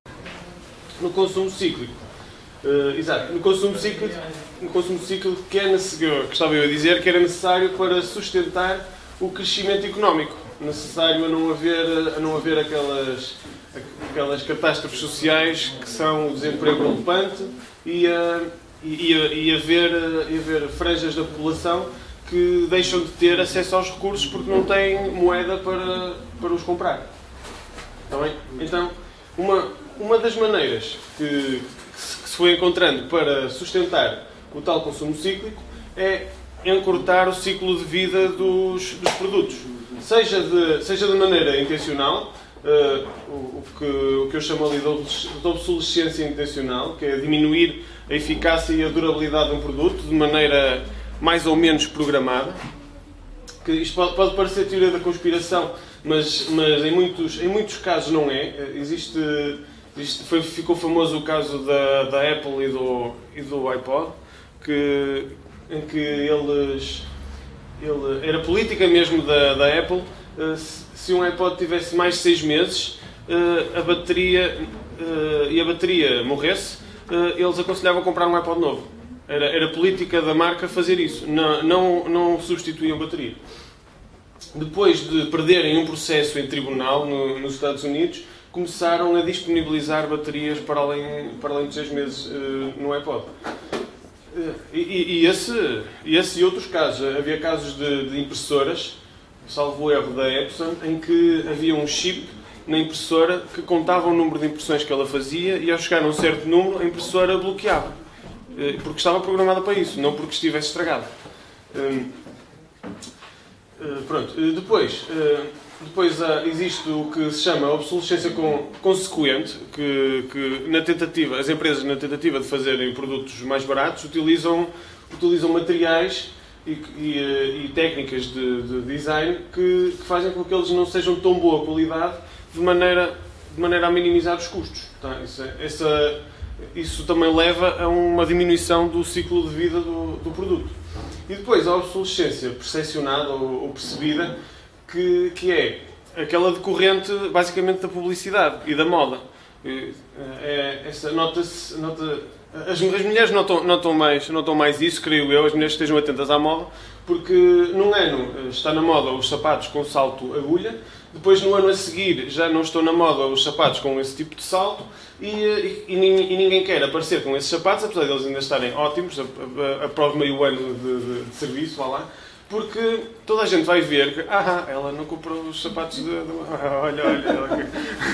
no consumo cíclico. Uh, exato, no consumo cíclico, no consumo cíclico que, é, que estava eu a dizer que era necessário para sustentar o crescimento económico, necessário a não haver, a não haver aquelas, aquelas catástrofes sociais que são o desemprego galopante e, a, e, a, e, haver, e haver franjas da população que deixam de ter acesso aos recursos porque não têm moeda para, para os comprar. Está bem? Então, uma, uma das maneiras que, que se foi encontrando para sustentar o tal consumo cíclico é encurtar o ciclo de vida dos, dos produtos. Seja de, seja de maneira intencional, uh, o, o, que, o que eu chamo ali de obsolescência intencional, que é diminuir a eficácia e a durabilidade de um produto de maneira mais ou menos programada. Que isto pode, pode parecer teoria da conspiração, mas, mas em, muitos, em muitos casos não é. Existe, existe, foi, ficou famoso o caso da, da Apple e do, e do iPod, que, em que eles... Ele, era política mesmo da, da Apple, uh, se, se um iPod tivesse mais de seis meses uh, a bateria, uh, e a bateria morresse, uh, eles aconselhavam comprar um iPod novo. Era, era política da marca fazer isso, não, não, não substituíam bateria. Depois de perderem um processo em tribunal no, nos Estados Unidos, começaram a disponibilizar baterias para além, para além de seis meses uh, no iPod. E, e, e, esse, e esse e outros casos. Havia casos de, de impressoras, salvo erro da Epson, em que havia um chip na impressora que contava o número de impressões que ela fazia e ao chegar a um certo número a impressora bloqueava. Porque estava programada para isso, não porque estivesse estragada. Pronto. Depois, depois existe o que se chama obsolescência consequente, que, que na tentativa, as empresas na tentativa de fazerem produtos mais baratos utilizam, utilizam materiais e, e, e técnicas de, de design que, que fazem com que eles não sejam de tão boa qualidade de maneira, de maneira a minimizar os custos. Tá? Isso, essa, isso também leva a uma diminuição do ciclo de vida do, do produto. E depois a obsolescência percepcionada ou, ou percebida, que, que é aquela decorrente basicamente da publicidade e da moda. É, essa, nota-se, nota, as, as mulheres notam, notam, mais, notam mais isso, creio eu, as mulheres estejam atentas à moda, porque num ano está na moda os sapatos com salto agulha, depois no ano a seguir já não estão na moda os sapatos com esse tipo de salto e, e, e, e ninguém quer aparecer com esses sapatos, apesar de eles ainda estarem ótimos, após meio ano de, de, de serviço, vá lá, porque toda a gente vai ver que, ah, ela não comprou os sapatos de... de ah, olha, olha, ela...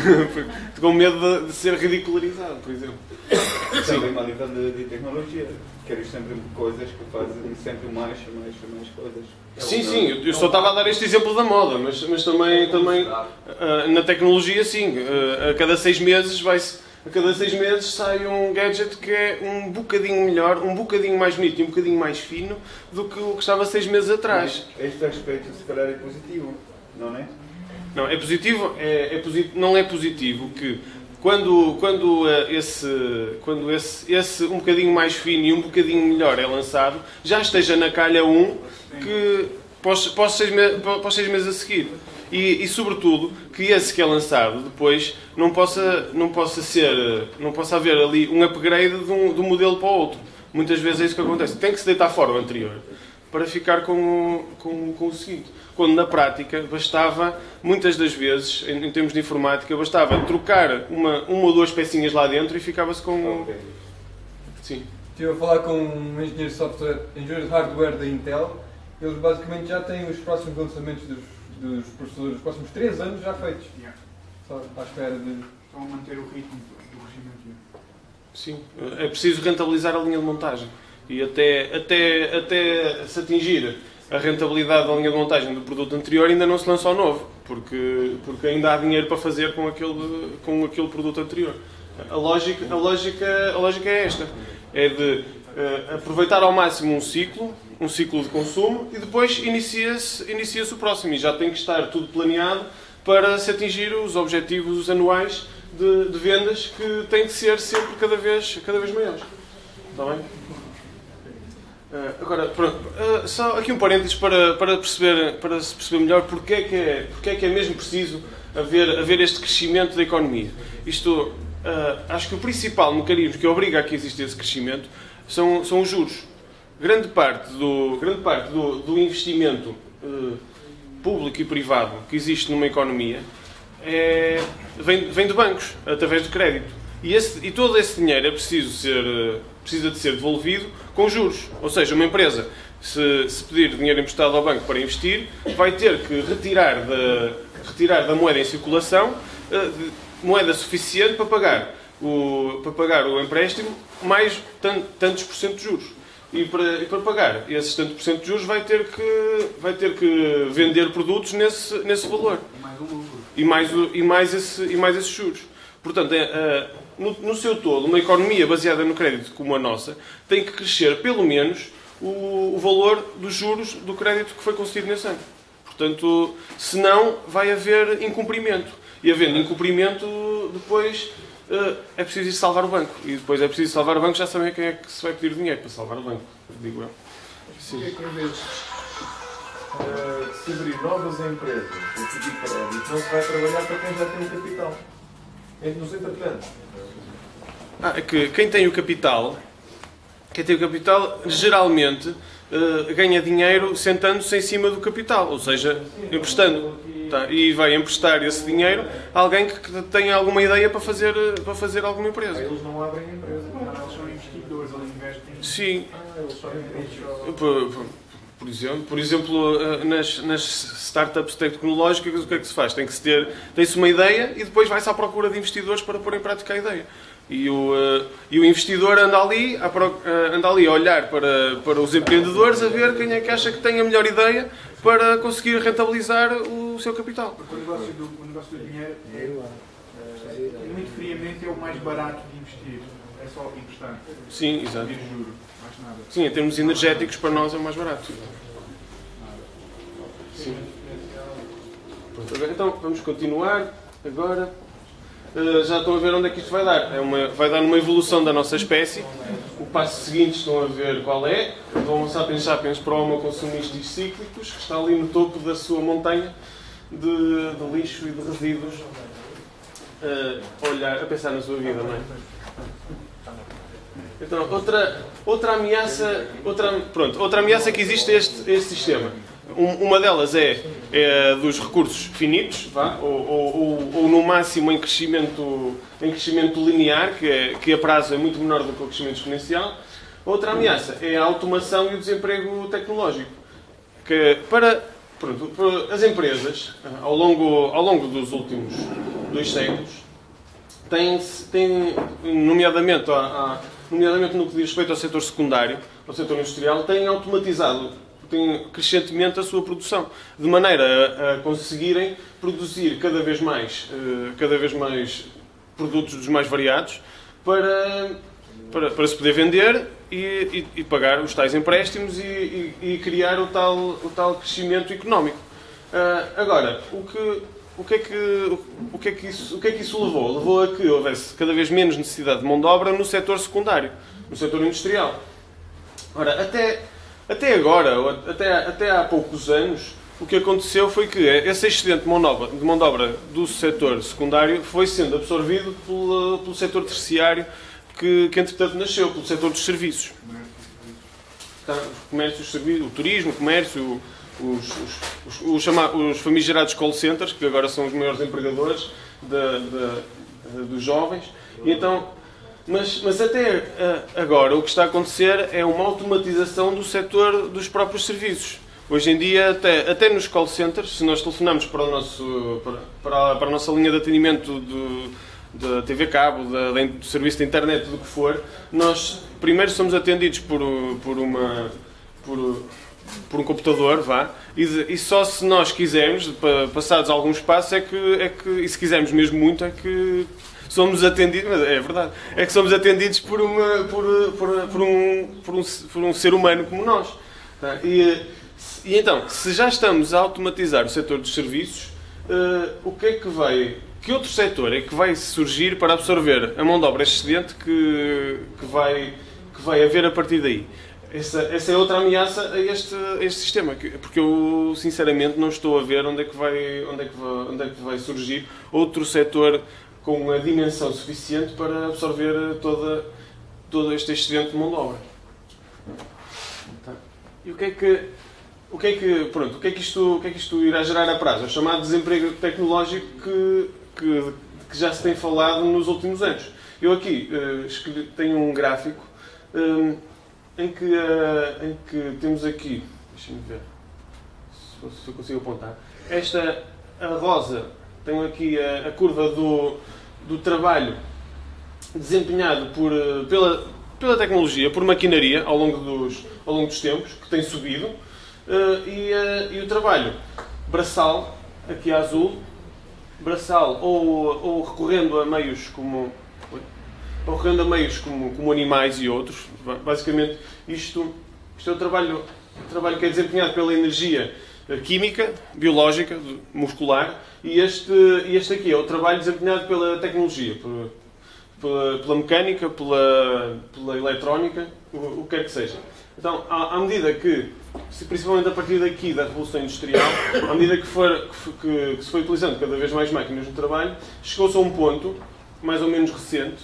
com medo de, de ser ridicularizado, por exemplo. Também a nível de, de tecnologia. Queres sempre coisas que fazem sempre mais e mais e mais coisas. Sim, sim, eu só estava a dar este exemplo da moda, mas, mas também, também uh, na tecnologia, sim, uh, a cada seis meses vai-se... A cada seis meses sai um gadget que é um bocadinho melhor, um bocadinho mais bonito e um bocadinho mais fino do que o que estava seis meses atrás. Mas este aspecto, se calhar, é positivo, não é? Não, é positivo, é, é posit... não é positivo que quando, quando, uh, esse, quando esse, esse um bocadinho mais fino e um bocadinho melhor é lançado, já esteja na calha um que para os, para os, seis, me... para os seis meses a seguir. E, e, sobretudo, que esse que é lançado depois não possa, não possa ser, não possa haver ali um upgrade de um, de um modelo para o outro. Muitas vezes é isso que acontece. Tem que se deitar fora o anterior para ficar com o, com, com o seguinte. Quando na prática bastava, muitas das vezes, em, em termos de informática, bastava trocar uma, uma ou duas pecinhas lá dentro e ficava-se com... Okay. Sim. Estive a falar com um engenheiro de software, engenheiro de hardware da Intel. Eles basicamente já têm os próximos lançamentos dos dos processadores dos próximos três anos já feitos. Yeah. Só à espera de... Estão a manter o ritmo do regimento. Sim, é preciso rentabilizar a linha de montagem. E até, até, até se atingir a rentabilidade da linha de montagem do produto anterior, ainda não se lança o novo, porque, porque ainda há dinheiro para fazer com aquele, com aquele produto anterior. A lógica, a, lógica, a lógica é esta, é de uh, aproveitar ao máximo um ciclo, um ciclo de consumo, e depois inicia-se inicia-se o próximo, e já tem que estar tudo planeado para se atingir os objetivos anuais de, de vendas, que têm que ser sempre cada vez, cada vez maiores. Está bem? Uh, agora, pronto, uh, só aqui um parênteses para, para, perceber, para se perceber melhor porque é que é, porque é, que é mesmo preciso haver, haver este crescimento da economia. Isto, uh, acho que o principal mecanismo que obriga a que exista esse crescimento são, são os juros. Grande parte do, grande parte do, do investimento uh, público e privado que existe numa economia é, vem, vem de bancos, através de crédito. E, esse, e todo esse dinheiro é preciso ser, precisa de ser devolvido com juros. Ou seja, uma empresa, se, se pedir dinheiro emprestado ao banco para investir, vai ter que retirar da, retirar da moeda em circulação uh, moeda suficiente para pagar o, para pagar o empréstimo mais tantos por cento de juros. E para, e para pagar esses tantos por cento de juros vai ter que, vai ter que vender produtos nesse, nesse valor. E mais, e, mais esse, e mais esses juros. Portanto, é, é, no, no seu todo, uma economia baseada no crédito como a nossa tem que crescer pelo menos o, o valor dos juros do crédito que foi concedido nesse ano. Portanto, senão vai haver incumprimento. E havendo incumprimento, depois... Uh, é preciso ir salvar o banco. E depois é preciso salvar o banco, já sabem a quem é que se vai pedir dinheiro para salvar o banco, digo eu. Sim. Porque é que em vez uh, de se abrir novas empresas e pedir crédito, não se vai trabalhar para quem já tem o capital? Nos entretanto. Ah, é que quem tem o capital, quem tem o capital, geralmente uh, ganha dinheiro sentando-se em cima do capital, ou seja, emprestando. Tá, e vai emprestar esse dinheiro a alguém que tenha alguma ideia para fazer, para fazer alguma empresa. Eles não abrem empresa, eles são investidores, eles investem. Sim. Ah, eles só só- Por, por, por exemplo, por exemplo eh, nas, nas startups tecnológicas, o que é que se faz? Tem que se ter, tem-se uma ideia e depois vai-se à procura de investidores para pôr em prática a ideia. E o, eh, e o investidor anda ali, a, pro- eh, anda ali a olhar para, para os empreendedores, a ver quem é que acha que tem a melhor ideia para conseguir rentabilizar o seu capital. Porque o negócio do, o negócio do dinheiro, eh, muito friamente, é o mais barato de investir. É só emprestar. Sim, exato. Pedir juro, mais nada. Sim, em termos energéticos, para nós é o mais barato. Sim. Pronto, agora, então, vamos continuar. Agora, uh, já estão a ver onde é que isto vai dar. É uma, vai dar numa evolução da nossa espécie. O passo seguinte estão a ver qual é. Do Homo sapiens sapiens para o Homo consumistis cíclicos, que está ali no topo da sua montanha de, de lixo e de resíduos. Uh, a olhar, a pensar na sua vida, não é? Então, outra, outra ameaça, outra, pronto, outra ameaça que existe a este, a este sistema. Um, uma delas é, é dos recursos finitos, vá, ou, ou, ou, ou no máximo em crescimento, em crescimento linear, que, é, que a prazo é muito menor do que o crescimento exponencial. Outra ameaça é a automação e o desemprego tecnológico. Que para, pronto, para as empresas, ao longo, ao longo dos últimos dois séculos, têm, têm nomeadamente, a, a, nomeadamente no que diz respeito ao setor secundário, ao setor industrial, têm automatizado têm crescentemente a sua produção, de maneira a, a conseguirem produzir cada vez mais, uh, cada vez mais produtos dos mais variados para, para, para se poder vender e, e, e pagar os tais empréstimos e, e, e criar o tal, o tal crescimento económico. Uh, agora, o que, o, que é que, o, que é que isso, o que é que isso levou? Levou a que houvesse cada vez menos necessidade de mão de obra no setor secundário, no setor industrial. Ora, até... Até agora, até, até há poucos anos, o que aconteceu foi que esse excedente de mão de obra, de mão de obra do setor secundário foi sendo absorvido pelo, pelo setor terciário que, que, entretanto, nasceu, pelo setor dos serviços. Tá, o comércio, os serviços, o turismo, o comércio, os, os, os, os, chama, os famigerados call centers, que agora são os maiores empregadores de, de, de, dos jovens. E então... Mas, mas até agora o que está a acontecer é uma automatização do setor dos próprios serviços. Hoje em dia, até, até nos call centers, se nós telefonamos para, o nosso, para, para, a, para a nossa linha de atendimento do, da T V Cabo, da, da, do serviço de internet, do que for, nós primeiro somos atendidos por, por, uma, por, por um computador, vá, e, e só se nós quisermos, passados algum espaço, é que, é que, e se quisermos mesmo muito, é que somos atendidos, mas é verdade, é que somos atendidos por, uma, por, por, por, um, por, um, por um ser humano como nós. Tá? E, e então, se já estamos a automatizar o setor dos serviços, uh, o que é que vai, que outro setor é que vai surgir para absorver a mão de obra excedente que, que, vai, que vai haver a partir daí? Essa, essa é outra ameaça a este, a este sistema, porque eu sinceramente não estou a ver onde é que vai, onde é que vai, onde é que vai surgir outro setor com a dimensão suficiente para absorver toda, todo este excedente de mão de obra. Tá. E o que é que, o que é que, pronto, o que é que isto, o que é que isto irá gerar a prazo? É o chamado desemprego tecnológico que, que, que já se tem falado nos últimos anos. Eu aqui uh, escolhi, tenho um gráfico um, em, que, uh, em que temos aqui, deixa-me ver se, se eu consigo apontar, esta, a rosa, tenho aqui a, a curva do, do trabalho desempenhado por, pela, pela tecnologia, por maquinaria, ao longo dos, ao longo dos tempos, que tem subido, uh, e, uh, e o trabalho braçal, aqui a azul, braçal ou, ou recorrendo a meios como, ou recorrendo a meios como, como animais e outros. Basicamente, isto, isto é o trabalho, o trabalho que é desempenhado pela energia química, biológica, muscular, e este, este aqui é o trabalho desempenhado pela tecnologia, por, pela, pela mecânica, pela, pela eletrónica, o, o que quer que seja. Então, à, à medida que, principalmente a partir daqui da Revolução Industrial, à medida que, for, que, que se foi utilizando cada vez mais máquinas no trabalho, chegou-se a um ponto, mais ou menos recente,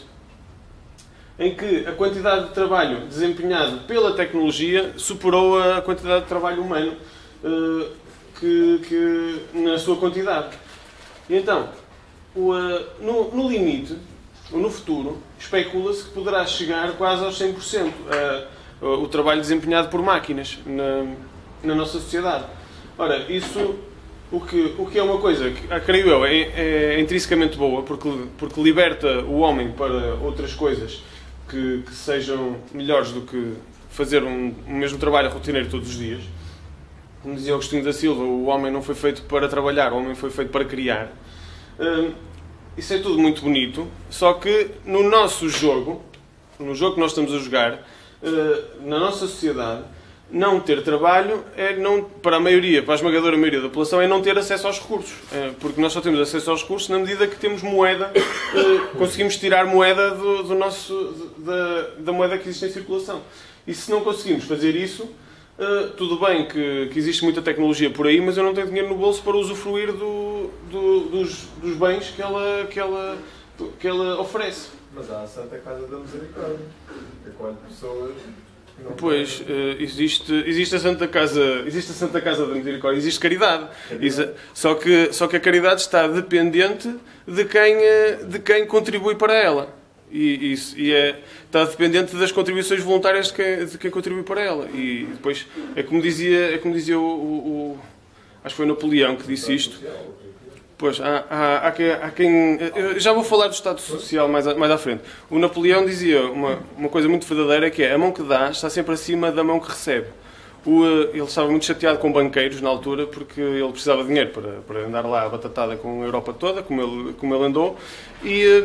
em que a quantidade de trabalho desempenhado pela tecnologia superou a quantidade de trabalho humano uh, que, que, na sua quantidade. E então, o, uh, no, no limite, ou no futuro, especula-se que poderá chegar quase aos cem por cento. Uh, o trabalho desempenhado por máquinas na, na nossa sociedade. Ora, isso, o que, o que é uma coisa que, creio eu, é, é intrinsecamente boa, porque, porque liberta o homem para outras coisas que, que sejam melhores do que fazer um, um mesmo trabalho rotineiro todos os dias. Como dizia Agostinho da Silva, o homem não foi feito para trabalhar, o homem foi feito para criar. Hum, isso é tudo muito bonito, só que no nosso jogo, no jogo que nós estamos a jogar, uh, na nossa sociedade, não ter trabalho é não, para a maioria, para a esmagadora maioria da população, é não ter acesso aos recursos. Uh, porque nós só temos acesso aos recursos na medida que temos moeda, uh, conseguimos tirar moeda do, do nosso, da, da moeda que existe em circulação. E se não conseguimos fazer isso, uh, tudo bem que, que existe muita tecnologia por aí, mas eu não tenho dinheiro no bolso para usufruir do, do, dos, dos bens que ela, que, ela, que ela oferece. Mas há a Santa Casa da Misericórdia, que quando pessoas... Não pois, uh, existe, existe, a Santa Casa, existe a Santa Casa da Misericórdia, existe caridade. caridade. Só, que, só que a caridade está dependente de quem, de quem contribui para ela. E, isso, e é, está dependente das contribuições voluntárias de quem, de quem contribui para ela. E depois, é como dizia, é como dizia o, o, o... Acho que foi Napoleão que disse isto. Pois, há, há, há, quem, há quem... Eu já vou falar do Estado Social mais, a, mais à frente. O Napoleão dizia uma, uma coisa muito verdadeira, que é: a mão que dá está sempre acima da mão que recebe. O, ele estava muito chateado com banqueiros na altura, porque ele precisava de dinheiro para, para andar lá a batatada com a Europa toda, como ele, como ele andou, e...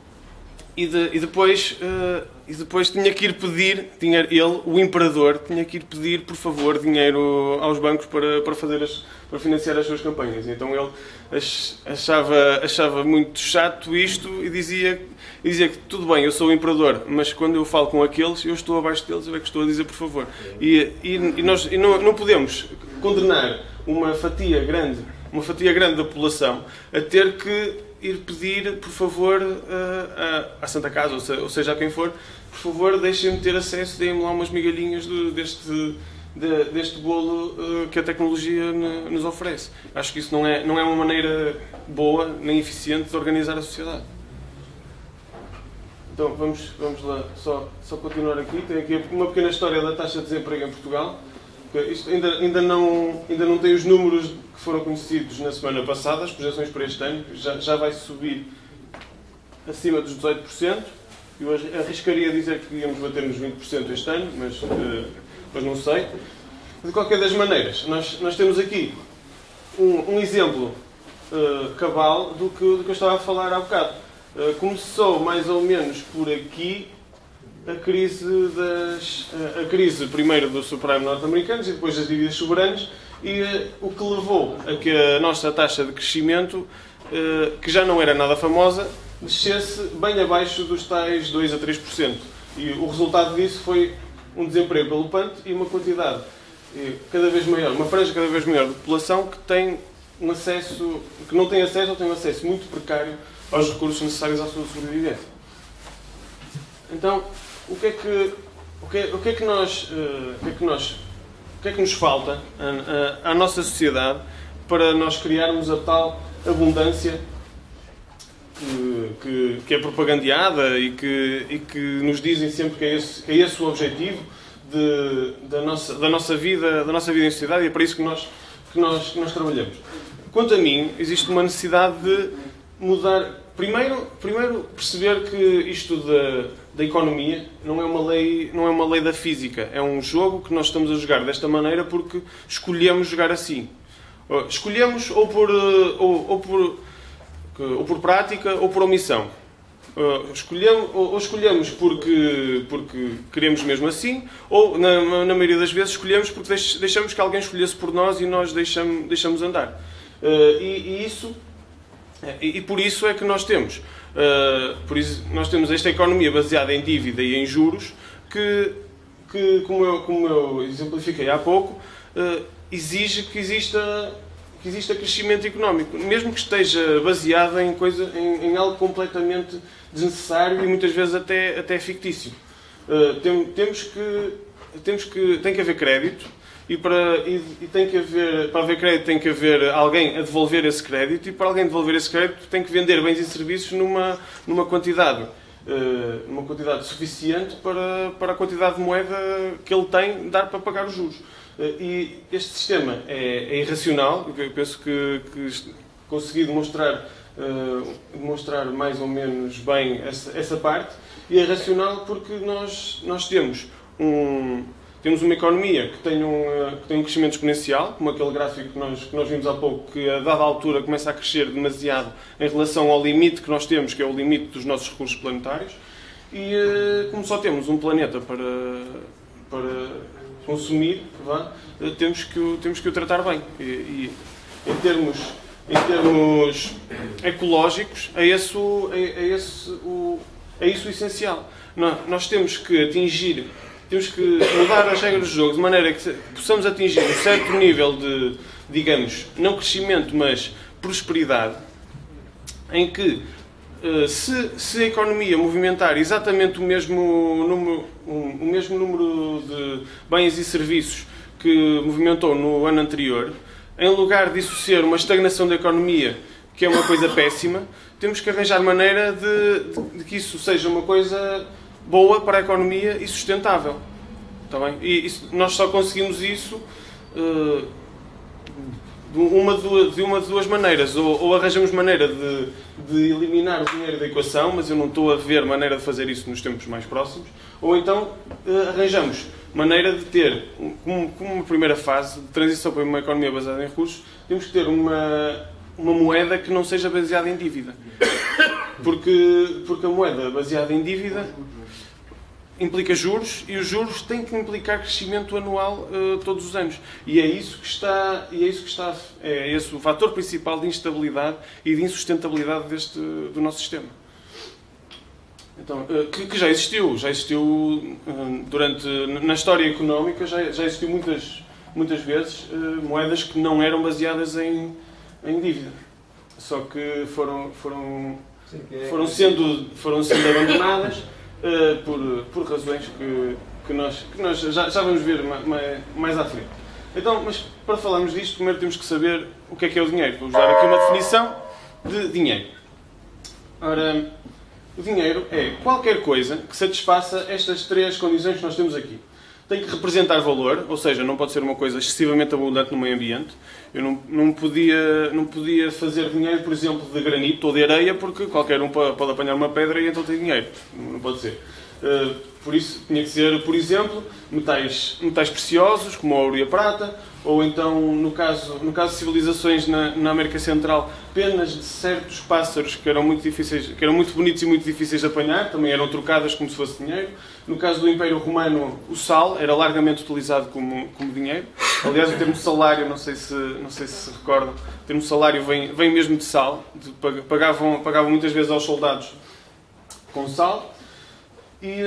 E, de, e, depois, uh, e depois tinha que ir pedir, tinha, ele, o imperador, tinha que ir pedir, por favor, dinheiro aos bancos para, para, fazer as, para financiar as suas campanhas. Então ele achava, achava muito chato isto e dizia, dizia que tudo bem, eu sou o imperador, mas quando eu falo com aqueles, eu estou abaixo deles, eu é que estou a dizer por favor. E, e, e nós e não, não podemos condenar uma fatia grande, uma fatia grande da população a ter que ir pedir, por favor, à Santa Casa, ou seja, a quem for, por favor, deixem-me ter acesso, deem-me lá umas migalhinhas deste, deste bolo que a tecnologia nos oferece. Acho que isso não é, não é uma maneira boa nem eficiente de organizar a sociedade. Então, vamos, vamos lá só, só continuar aqui. Tem aqui uma pequena história da taxa de desemprego em Portugal. Isto ainda, ainda, não, ainda não tem os números que foram conhecidos na semana passada, as projeções para este ano. Já, já vai subir acima dos dezoito por cento. Eu arriscaria dizer que íamos bater nos vinte por cento este ano, mas, uh, mas não sei. De qualquer das maneiras, nós, nós temos aqui um, um exemplo uh, cabal do que, do que eu estava a falar há bocado. Uh, começou mais ou menos por aqui a crise, das, a crise primeiro dos subprime norte-americanos e depois das dívidas soberanas, e uh, o que levou a que a nossa taxa de crescimento, uh, que já não era nada famosa, descesse bem abaixo dos tais dois a três por cento. E o resultado disso foi um desemprego galopante e uma quantidade uh, cada vez maior, uma franja cada vez maior de população que tem um acesso, que não tem acesso ou tem um acesso muito precário aos recursos necessários à sua sobrevivência. Então, o que é que, o que, é, o que é que nós, uh, o que é que nós, o que é que nos falta à, à nossa sociedade para nós criarmos a tal abundância que, que, que é propagandeada e que, e que nos dizem sempre que é esse, que é esse o objetivo de, da, nossa, da, nossa vida, da nossa vida em sociedade, e é para isso que nós, que nós, que nós trabalhamos. Quanto a mim, existe uma necessidade de mudar. Primeiro, primeiro perceber que isto da, da economia não é, uma lei, não é uma lei da física. É um jogo que nós estamos a jogar desta maneira porque escolhemos jogar assim. Escolhemos ou por, ou, ou por, ou por prática ou por omissão. Escolhemos, ou escolhemos porque, porque queremos mesmo assim, ou na, na maioria das vezes escolhemos porque deixamos que alguém escolhesse por nós e nós deixamos, deixamos andar. E, e isso... E, e por isso é que nós temos, uh, por isso nós temos esta economia baseada em dívida e em juros que, que como, eu, como eu exemplifiquei há pouco, uh, exige que exista, que exista crescimento económico, mesmo que esteja baseada em, coisa, em, em algo completamente desnecessário e muitas vezes até, até fictício. Uh, tem, temos que, temos que, tem que haver crédito. E, para, e, e tem que haver, para haver crédito tem que haver alguém a devolver esse crédito, e para alguém devolver esse crédito tem que vender bens e serviços numa, numa quantidade uh, uma quantidade suficiente para, para a quantidade de moeda que ele tem dar para pagar os juros. Uh, e este sistema é, é irracional, eu penso que, que consegui demonstrar, uh, demonstrar mais ou menos bem essa, essa parte, e é irracional porque nós, nós temos um... Temos uma economia que tem um, que tem um crescimento exponencial, como aquele gráfico que nós, que nós vimos há pouco, que a dada altura começa a crescer demasiado em relação ao limite que nós temos, que é o limite dos nossos recursos planetários, e como só temos um planeta para, para consumir, vá, temos, que o, temos que o tratar bem. E, e em, termos, em termos ecológicos, é, esse o, é, é, esse o, é isso o essencial. Nós temos que atingir... Temos que mudar as regras do jogo de maneira que possamos atingir um certo nível de, digamos, não crescimento, mas prosperidade, em que, se, se a economia movimentar exatamente o mesmo, número, o mesmo número de bens e serviços que movimentou no ano anterior, em lugar disso ser uma estagnação da economia, que é uma coisa péssima, temos que arranjar maneira de, de, de que isso seja uma coisa... boa para a economia e sustentável. Está bem? E isso, nós só conseguimos isso uh, de, uma, de uma de duas maneiras. Ou, ou arranjamos maneira de, de eliminar o dinheiro da equação, mas eu não estou a ver maneira de fazer isso nos tempos mais próximos, ou então uh, arranjamos maneira de ter, como, como uma primeira fase de transição para uma economia baseada em recursos, temos que ter uma, uma moeda que não seja baseada em dívida. Porque, porque a moeda baseada em dívida implica juros, e os juros têm que implicar crescimento anual uh, todos os anos. E é isso que está, e é isso que está, é esse o fator principal de instabilidade e de insustentabilidade deste, do nosso sistema. Então, uh, que, que já existiu, já existiu uh, durante, na história económica, já, já existiu muitas, muitas vezes uh, moedas que não eram baseadas em, em dívida. Só que foram, foram, Sim, que é... foram, sendo, foram sendo abandonadas Uh, por, por razões que, que nós, que nós já, já vamos ver mais, mais à frente. Então, mas para falarmos disto, primeiro temos que saber o que é que é o dinheiro. Vou-vos dar aqui uma definição de dinheiro. Ora, o dinheiro é qualquer coisa que satisfaça estas três condições que nós temos aqui. Tem que representar valor, ou seja, não pode ser uma coisa excessivamente abundante no meio ambiente. Eu não, não, podia, não podia fazer dinheiro, por exemplo, de granito ou de areia, porque qualquer um pode, pode apanhar uma pedra e então tem dinheiro. Não pode ser. Uh, por isso, tinha que ser, por exemplo, metais, metais preciosos, como o ouro e a prata, ou então, no caso, no caso de civilizações na, na América Central, penas de certos pássaros que eram muito difíceis, que eram muito bonitos e muito difíceis de apanhar, também eram trocadas como se fosse dinheiro. No caso do Império Romano, o sal era largamente utilizado como, como dinheiro. Aliás, o termo salário, não sei se, não sei se se recordam, o termo salário vem, vem mesmo de sal. De, pagavam, pagavam muitas vezes aos soldados com sal. E,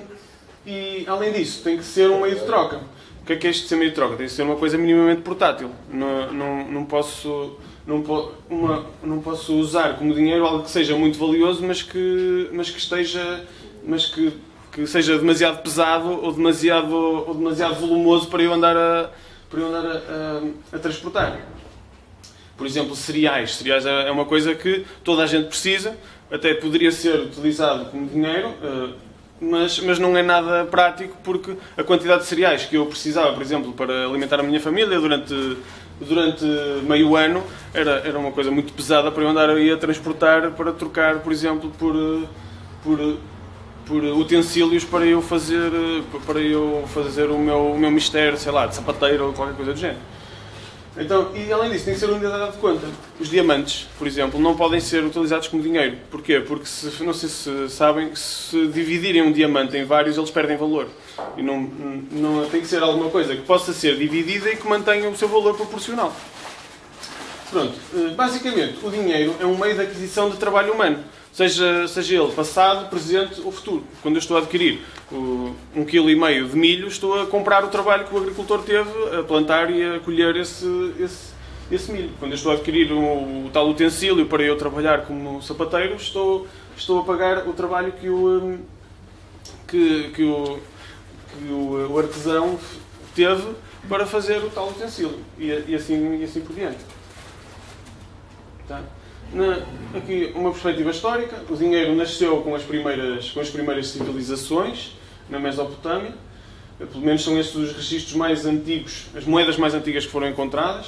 e, além disso, tem que ser um meio de troca. O que é que é isto de ser meio de troca? Tem que ser uma coisa minimamente portátil. Não, não, não, posso, não, po, uma, não posso usar como dinheiro algo que seja muito valioso, mas que, mas que esteja... Mas que, que seja demasiado pesado ou demasiado, ou demasiado volumoso para eu andar, a, para eu andar a, a, a transportar. Por exemplo, cereais. Cereais é uma coisa que toda a gente precisa, até poderia ser utilizado como dinheiro, mas, mas não é nada prático, porque a quantidade de cereais que eu precisava, por exemplo, para alimentar a minha família durante, durante meio ano, era, era uma coisa muito pesada para eu andar aí a transportar, para trocar, por exemplo, por... por por utensílios para eu fazer, para eu fazer o meu, o meu mistério, sei lá, de sapateiro ou qualquer coisa do género. Então, e além disso, tem que ser uma unidade de conta. Os diamantes, por exemplo, não podem ser utilizados como dinheiro. Porquê? Porque, se, não sei se sabem, se dividirem um diamante em vários, eles perdem valor. E não, não tem que ser alguma coisa que possa ser dividida e que mantenha o seu valor proporcional. Pronto, basicamente, o dinheiro é um meio de aquisição de trabalho humano. Seja, seja ele passado, presente ou futuro. Quando eu estou a adquirir uh, um quilo e meio de milho, estou a comprar o trabalho que o agricultor teve a plantar e a colher esse, esse, esse milho. Quando eu estou a adquirir o, o tal utensílio para eu trabalhar como sapateiro, estou, estou a pagar o trabalho que o, um, que, que, o, que o, o artesão teve para fazer o tal utensílio. E, e, assim, e assim por diante. Tá? na, aqui uma perspectiva histórica. O dinheiro nasceu com as primeiras, com as primeiras civilizações na Mesopotâmia. Pelo menos são estes os registros mais antigos, as moedas mais antigas que foram encontradas.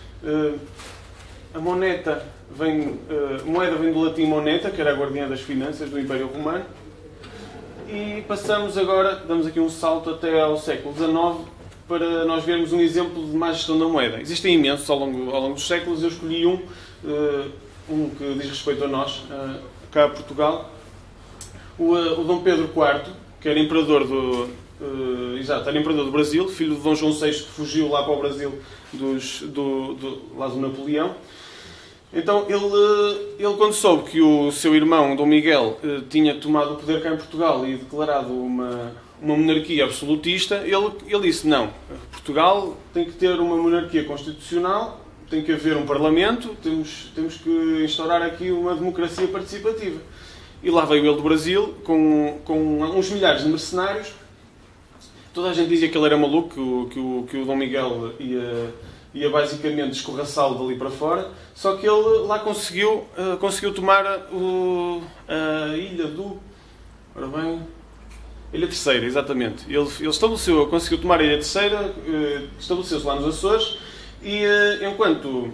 A moneta vem, a moeda vem do latim moneta, que era a guardiã das finanças do Império Romano. E passamos agora, damos aqui um salto até ao século dezenove, para nós vermos um exemplo de má gestão da moeda. Existem imensos ao longo, ao longo dos séculos, eu escolhi um, um que diz respeito a nós, cá a Portugal. O, o Dom Pedro quarto, que era imperador do, uh, exato, era imperador do Brasil, filho de Dom João sexto, que fugiu lá para o Brasil dos, do, do, lá do Napoleão. Então, ele, ele quando soube que o seu irmão, Dom Miguel, tinha tomado o poder cá em Portugal e declarado uma, uma monarquia absolutista, ele, ele disse, não, Portugal tem que ter uma monarquia constitucional, tem que haver um parlamento, temos, temos que instaurar aqui uma democracia participativa. E lá veio ele do Brasil, com, com uns milhares de mercenários. Toda a gente dizia que ele era maluco, que o, que o, que o Dom Miguel ia... ia basicamente escorraçá-lo dali para fora, só que ele lá conseguiu, uh, conseguiu tomar o, a ilha do... Ora bem... Ilha Terceira, exatamente. Ele, ele estabeleceu, conseguiu tomar a Ilha Terceira, uh, estabeleceu-se lá nos Açores, e uh, enquanto,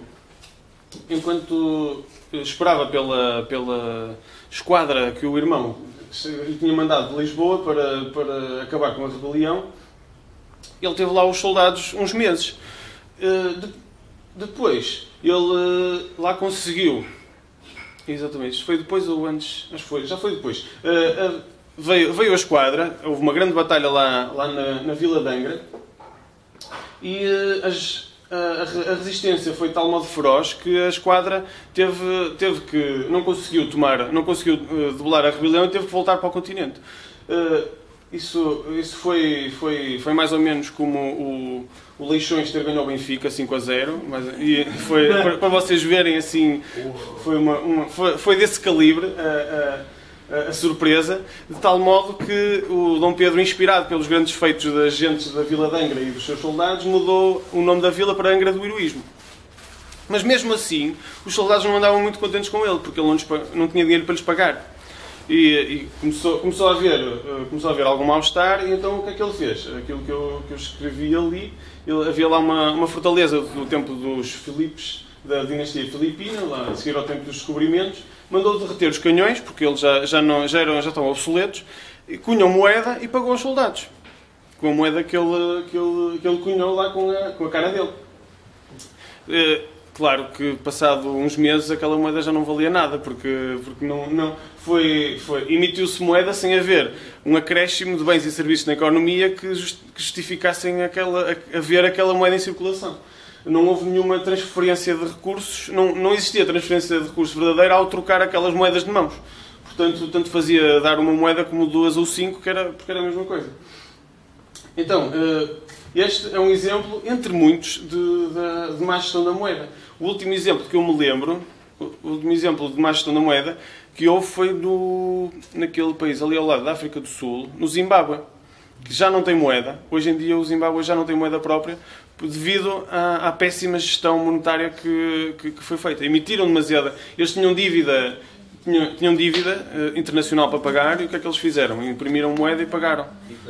enquanto esperava pela, pela esquadra que o irmão lhe tinha mandado de Lisboa para, para acabar com a rebelião, ele teve lá os soldados uns meses. Uh, de, depois, ele uh, lá conseguiu... Exatamente, isto foi depois ou antes? Acho que foi, já foi depois. Uh, uh, veio, veio a esquadra, houve uma grande batalha lá, lá na, na Vila de Angra, e uh, as, a, a resistência foi de tal modo feroz que a esquadra teve, teve que... não conseguiu tomar, não conseguiu uh, debelar a rebelião e teve que voltar para o continente. Uh, Isso, isso foi, foi, foi mais ou menos como o, o Leixões ter ganho ao Benfica cinco a zero, mas, e foi, para, para vocês verem assim, foi, uma, uma, foi, foi desse calibre a, a, a surpresa, de tal modo que o Dom Pedro, inspirado pelos grandes feitos das gentes da Vila de Angra e dos seus soldados, mudou o nome da vila para Angra do Heroísmo. Mas mesmo assim, os soldados não andavam muito contentes com ele, porque ele não, lhes, não tinha dinheiro para lhes pagar. E, e começou, começou, a haver, começou a haver algum mal-estar, e então o que é que ele fez? Aquilo que eu, que eu escrevi ali, ele, havia lá uma, uma fortaleza do tempo dos Filipes, da dinastia filipina, lá a seguir ao tempo dos descobrimentos, mandou derreter os canhões, porque eles já, já, não, já, eram, já estavam obsoletos, e cunhou moeda e pagou aos soldados, com a moeda que ele, que ele, que ele cunhou lá com a, com a cara dele. É, claro que, passado uns meses, aquela moeda já não valia nada, porque, porque não, não, foi, foi, emitiu-se moeda sem haver um acréscimo de bens e serviços na economia que justificassem aquela, haver aquela moeda em circulação. Não houve nenhuma transferência de recursos, não, não existia transferência de recursos verdadeira ao trocar aquelas moedas de mãos. Portanto, tanto fazia dar uma moeda como duas ou cinco, que era, porque era a mesma coisa. Então, este é um exemplo, entre muitos, de, de, de má gestão da moeda. O último exemplo que eu me lembro, o último exemplo de má gestão da moeda, que houve foi no, naquele país ali ao lado da África do Sul, no Zimbábue, que já não tem moeda. Hoje em dia o Zimbábue já não tem moeda própria, devido à, à péssima gestão monetária que, que, que foi feita. Emitiram demasiada. Eles tinham dívida, tinham, tinham dívida uh, internacional para pagar, e o que é que eles fizeram? Imprimiram moeda e pagaram.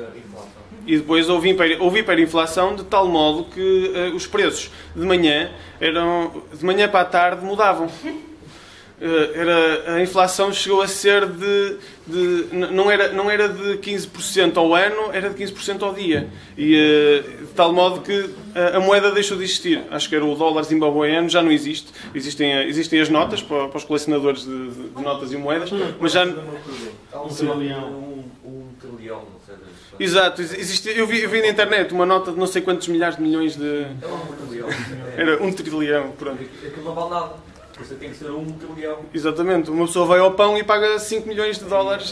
E depois houve, hiper, houve hiperinflação, de tal modo que uh, os preços de manhã, eram, de manhã para a tarde, mudavam. Uh, era, a inflação chegou a ser de, de não, era, não era de quinze por cento ao ano, era de quinze por cento ao dia. E, uh, de tal modo que a, a moeda deixou de existir. Acho que era o dólar zimbabueano, já não existe. Existem, existem as notas para, para os colecionadores de, de, de notas e moedas, mas já... Há um trilhão, um, um trilhão, não sei. Exato, existe, eu, vi, eu vi na internet uma nota de não sei quantos milhares de milhões de... É um trilhão. Era um trilhão, pronto. Aquilo não vale nada. Você tem que ser um trilhão. Exatamente, uma pessoa vai ao pão e paga cinco milhões de dólares.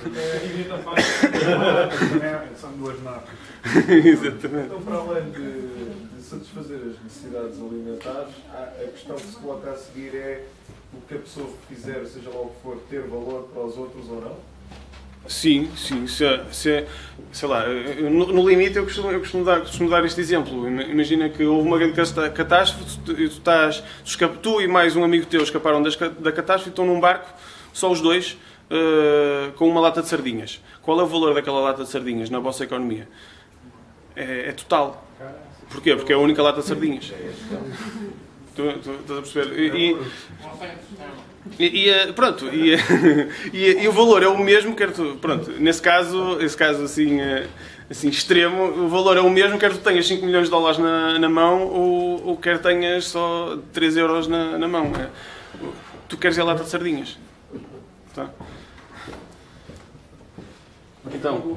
São duas notas. Exatamente. Então, para além de, de satisfazer as necessidades alimentares, a questão que se coloca a seguir é o que a pessoa fizer, seja lá o que for, ter valor para os outros ou não? Sim, sim. Se, se, sei lá, no, no limite eu costumo, eu costumo, dar, costumo dar este exemplo. Imagina que houve uma grande catástrofe, tu, tu, estás, tu, escap, tu e mais um amigo teu escaparam das, da catástrofe e estão num barco, só os dois, uh, com uma lata de sardinhas. Qual é o valor daquela lata de sardinhas na vossa economia? É, é total. Porquê? Porque é a única lata de sardinhas. Tu, tu, estás a perceber? E, e, e pronto, e, e, e o valor é o mesmo, quer tu, pronto, nesse caso, esse caso assim, assim extremo, o valor é o mesmo, quer tu tenhas cinco milhões de dólares na, na mão ou, ou quer tenhas só três euros na, na mão. Tu queres a lata de sardinhas. Tá? Então,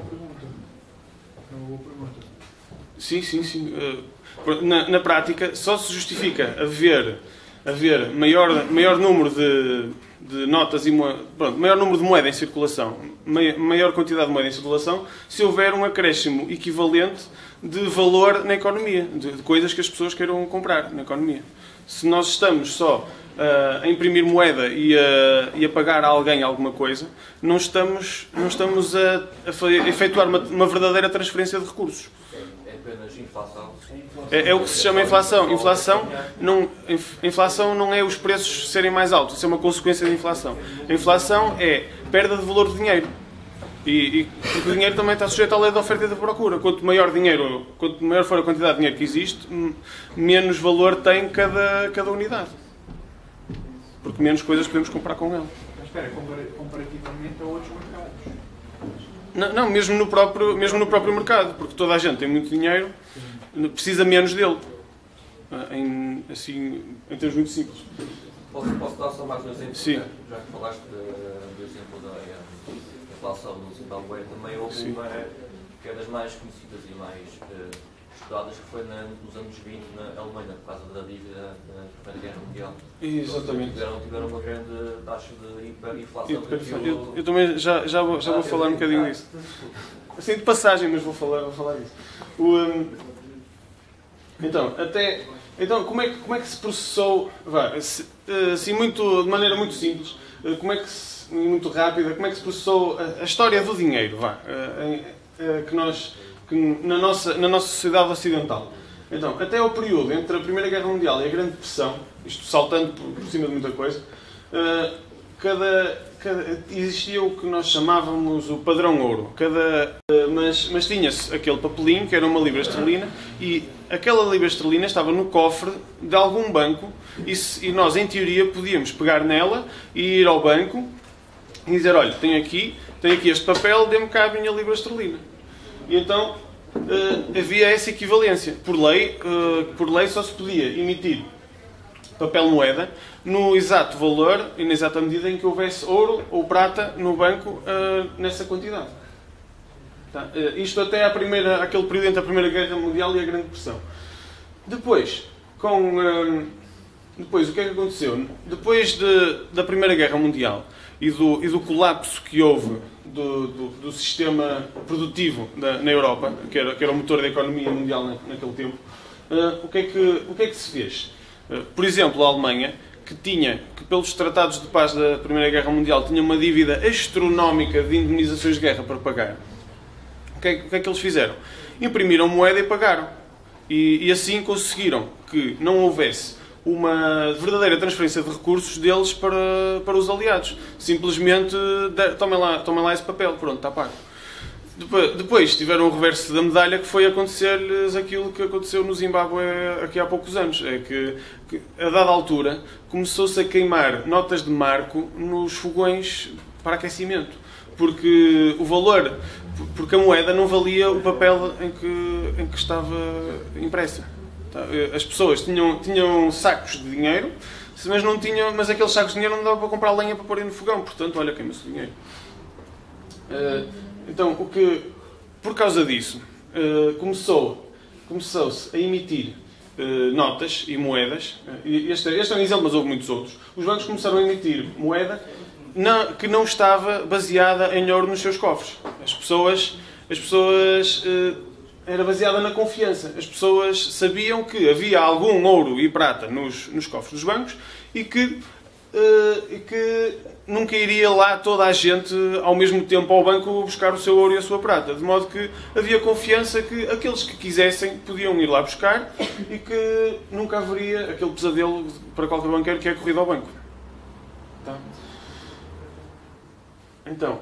sim, sim, sim. Na, na prática, só se justifica haver, haver maior, maior número de, de notas e pronto, maior número de moeda em circulação, maior quantidade de moeda em circulação, se houver um acréscimo equivalente de valor na economia, de, de coisas que as pessoas queiram comprar na economia. Se nós estamos só uh, a imprimir moeda e a, e a pagar a alguém alguma coisa, não estamos, não estamos a, a efetuar uma, uma verdadeira transferência de recursos. Apenas inflação. É, é o que se chama inflação. Inflação não, inflação não é os preços serem mais altos, isso é uma consequência da inflação. A inflação é perda de valor do dinheiro. E, e porque o dinheiro também está sujeito à lei da oferta e da procura. Quanto maior dinheiro, quanto maior for a quantidade de dinheiro que existe, menos valor tem cada, cada unidade. Porque menos coisas podemos comprar com ela. Mas espera, comparativamente a outros mercados. Não, não, mesmo no próprio, mesmo no próprio mercado, porque toda a gente tem muito dinheiro, precisa menos dele, em, assim, em termos muito simples. Posso, posso dar só mais um exemplo? Sim. Já que falaste de, do exemplo da inflação no Zimbábue, também houve Sim. uma que é das mais conhecidas e mais uh, estudadas, que foi na, nos anos vinte na Alemanha, por causa da dívida na Primeira Guerra Mundial. Exatamente. Tiveram, tiveram uma grande taxa de hiperinflação. Eu, eu, eu também já, já, vou, já vou falar um bocadinho disso. Assim de passagem, mas vou falar, vou falar disso. O, um, então, até, então como, é que, como é que se processou, vá, assim, muito, de maneira muito simples, como é que se, muito rápida, como é que se processou a, a história do dinheiro, vá, que nós, que na, nossa, na nossa sociedade ocidental. Então, até ao período entre a Primeira Guerra Mundial e a Grande Depressão, isto saltando por, por cima de muita coisa, cada, cada, existia o que nós chamávamos o padrão ouro. Cada, mas mas tinha-se aquele papelinho, que era uma libra esterlina, e aquela libra esterlina estava no cofre de algum banco, e, se, e nós, em teoria, podíamos pegar nela e ir ao banco e dizer, olha, tenho aqui, tenho aqui este papel, dê-me cá a minha libra esterlina. E então uh, havia essa equivalência. Por lei, uh, por lei só se podia emitir papel moeda no exato valor e na exata medida em que houvesse ouro ou prata no banco uh, nessa quantidade. Tá? Uh, isto até à primeira, aquele período entre a Primeira Guerra Mundial e a Grande Depressão. Depois, com, uh, depois o que é que aconteceu? Depois de, da Primeira Guerra Mundial e do, e do colapso que houve do, do, do sistema produtivo da, na Europa, que era, que era o motor da economia mundial na, naquele tempo, uh, o, que é que, o que é que se fez? Uh, por exemplo, a Alemanha, que tinha, que pelos tratados de paz da Primeira Guerra Mundial, tinha uma dívida astronómica de indemnizações de guerra para pagar. O que é, o que, é que eles fizeram? Imprimiram moeda e pagaram. E, e assim conseguiram que não houvesse uma verdadeira transferência de recursos deles para, para os aliados. Simplesmente, tomem lá, tomem lá esse papel, pronto, está pago. Depois, depois tiveram o reverso da medalha, que foi acontecer-lhes aquilo que aconteceu no Zimbábue aqui há poucos anos. É que, que a dada altura, começou-se a queimar notas de marco nos fogões para aquecimento. Porque o valor, porque a moeda não valia o papel em que, em que estava impressa. As pessoas tinham, tinham sacos de dinheiro, mas, não tinham, mas aqueles sacos de dinheiro não dava para comprar lenha para pôr no fogão. Portanto, olha, queima-se o dinheiro. Então, o que, por causa disso, começou, começou-se a emitir notas e moedas. Este, este é um exemplo, mas houve muitos outros. Os bancos começaram a emitir moeda que não estava baseada em ouro nos seus cofres. As pessoas... As pessoas era baseada na confiança. As pessoas sabiam que havia algum ouro e prata nos, nos cofres dos bancos e que, uh, e que nunca iria lá toda a gente ao mesmo tempo ao banco buscar o seu ouro e a sua prata. De modo que havia confiança que aqueles que quisessem podiam ir lá buscar e que nunca haveria aquele pesadelo para qualquer banqueiro que é corrido ao banco. Tá? Então,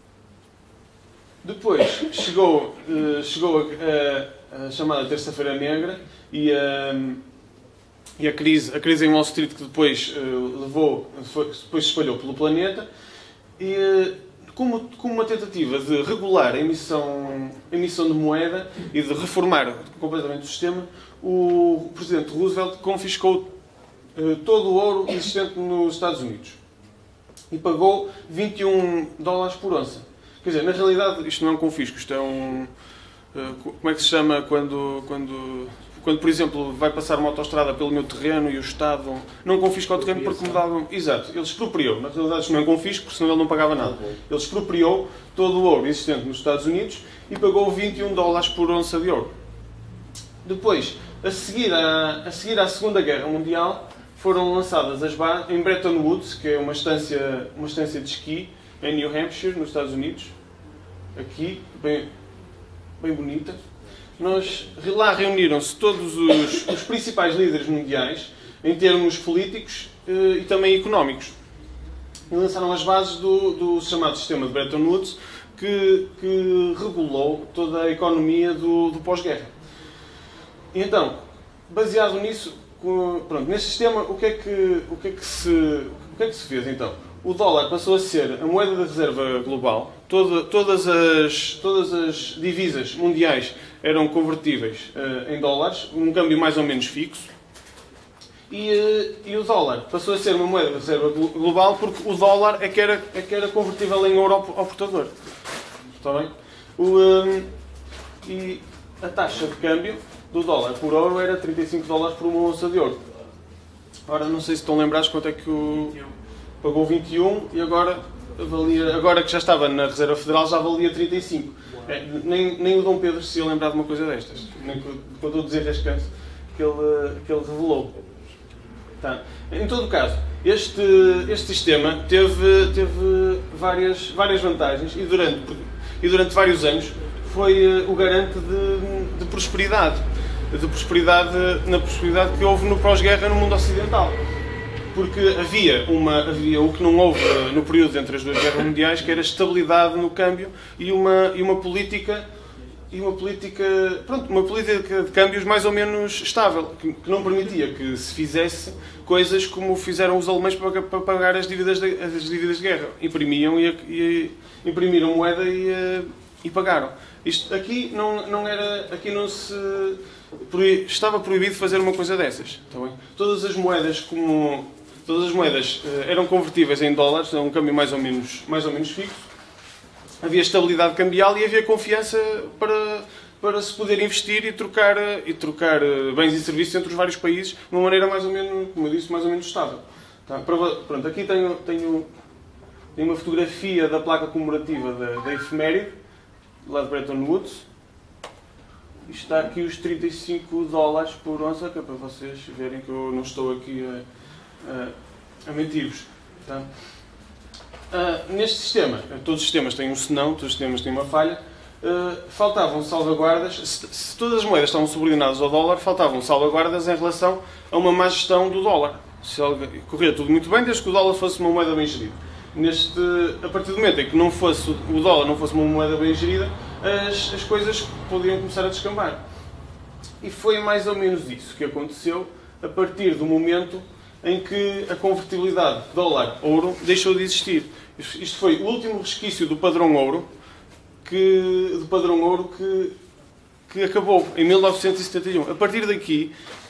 depois chegou, chegou a, a chamada Terça-feira Negra e a, e a, crise, a crise em Wall Street, que depois levou, depois se espalhou pelo planeta, e como, como uma tentativa de regular a emissão, a emissão de moeda e de reformar completamente o sistema, o presidente Roosevelt confiscou todo o ouro existente nos Estados Unidos e pagou vinte e um dólares por onça. Quer dizer, na realidade, isto não é um confisco, isto é um... Como é que se chama quando, quando, quando por exemplo, vai passar uma autoestrada pelo meu terreno e o Estado não confisca o terreno porque me davam... Exato, ele expropriou. Na realidade, isto não é um confisco, porque senão ele não pagava nada. Ele expropriou todo o ouro existente nos Estados Unidos e pagou vinte e um dólares por onça de ouro. Depois, a seguir à, a seguir à Segunda Guerra Mundial, foram lançadas as bases em Bretton Woods, que é uma estância, uma estância de esqui, em New Hampshire, nos Estados Unidos. Aqui, bem, bem bonita. Nós, lá reuniram-se todos os, os principais líderes mundiais, em termos políticos eh, e também económicos. E lançaram as bases do, do chamado sistema de Bretton Woods, que, que regulou toda a economia do, do pós-guerra. E então, baseado nisso, pronto, neste sistema, o que, é que, o, que é que se, o que é que se fez então? O dólar passou a ser a moeda de reserva global, Toda, todas, as, todas as divisas mundiais eram convertíveis uh, em dólares, um câmbio mais ou menos fixo, e, uh, e o dólar passou a ser uma moeda de reserva global porque o dólar é que era, é que era convertível em ouro ao, ao portador. Está bem? O, um, e a taxa de câmbio do dólar por ouro era trinta e cinco dólares por uma onça de ouro. Ora, não sei se estão lembrados quanto é que o... Pagou vinte e um e agora, valia, agora que já estava na Reserva Federal já valia trinta e cinco. É, nem, nem o Dom Pedro se ia lembrar de uma coisa destas. Nem quando eu desenrascante que ele, que ele revelou. Tá. Em todo o caso, este, este sistema teve, teve várias, várias vantagens e durante, e durante vários anos foi o garante de, de prosperidade. De prosperidade, na prosperidade que houve no pós-guerra no mundo ocidental. Porque havia, uma, havia o que não houve no período entre as duas guerras mundiais, que era estabilidade no câmbio e uma, e uma política, e uma política, pronto, uma política de câmbios mais ou menos estável, que, que não permitia que se fizesse coisas como fizeram os alemães para, para pagar as dívidas de, as dívidas de guerra. Imprimiam e, e imprimiram moeda e, e pagaram. Isto aqui não, não era, aqui não se estava proibido fazer uma coisa dessas. Está bem? Todas as moedas como Todas as moedas uh, eram convertíveis em dólares, é um câmbio mais ou menos, mais ou menos fixo. Havia estabilidade cambial e havia confiança para, para se poder investir e trocar, e trocar bens e serviços entre os vários países de uma maneira mais ou menos, como eu disse, mais ou menos estável. Tá? Pronto, aqui tenho, tenho, tenho uma fotografia da placa comemorativa da, da efeméride, lá de Bretton Woods. E está aqui os trinta e cinco dólares por onça, que é para vocês verem que eu não estou aqui a... Uh, a mentir-vos. Tá? Uh, neste sistema, todos os sistemas têm um senão, todos os sistemas têm uma falha, uh, faltavam salvaguardas, se, se todas as moedas estavam subordinadas ao dólar, faltavam salvaguardas em relação a uma má gestão do dólar. Se corria tudo muito bem, desde que o dólar fosse uma moeda bem gerida. Neste, a partir do momento em que não fosse, o dólar não fosse uma moeda bem gerida, as, as coisas podiam começar a descambar. E foi mais ou menos isso que aconteceu a partir do momento em que a convertibilidade dólar-ouro deixou de existir. Isto foi o último resquício do padrão ouro, que, do padrão ouro que, que acabou em mil novecentos e setenta e um. A partir daqui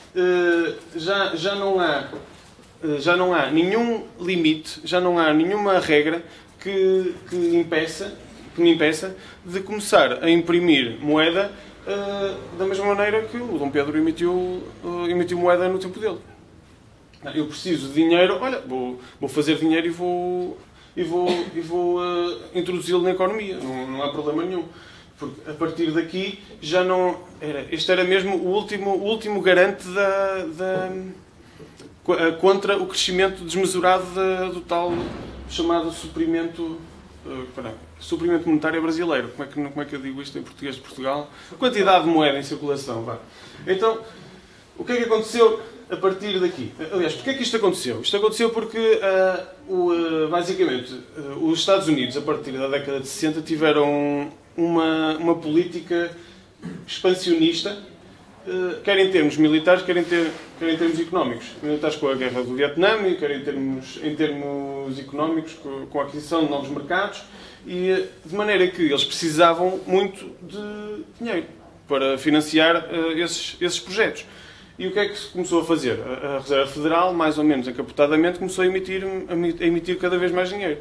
já, já, não há, já não há nenhum limite, já não há nenhuma regra que, que, impeça, que me impeça de começar a imprimir moeda da mesma maneira que o Dom Pedro emitiu, emitiu moeda no tempo dele. Eu preciso de dinheiro, olha, vou, vou fazer dinheiro e vou, e vou, e vou uh, introduzi-lo na economia, não, não há problema nenhum. Porque a partir daqui já não... Era, este era mesmo o último, o último garante da, da, contra o crescimento desmesurado de, do tal chamado suprimento, uh, peraí, suprimento monetário brasileiro. Como é, que, como é que eu digo isto em português de Portugal? Quantidade de moeda em circulação. Vá. Então, o que é que aconteceu a partir daqui? Aliás, porquê é que isto aconteceu? Isto aconteceu porque, uh, o, uh, basicamente, uh, os Estados Unidos, a partir da década de sessenta, tiveram uma, uma política expansionista, uh, quer em termos militares, quer em, ter, quer em termos económicos. Militares com a guerra do Vietnã, quer em termos, em termos económicos, com, com a aquisição de novos mercados, e de maneira que eles precisavam muito de dinheiro para financiar uh, esses, esses projetos. E o que é que se começou a fazer? A Reserva Federal, mais ou menos encapotadamente, começou a emitir, a emitir cada vez mais dinheiro.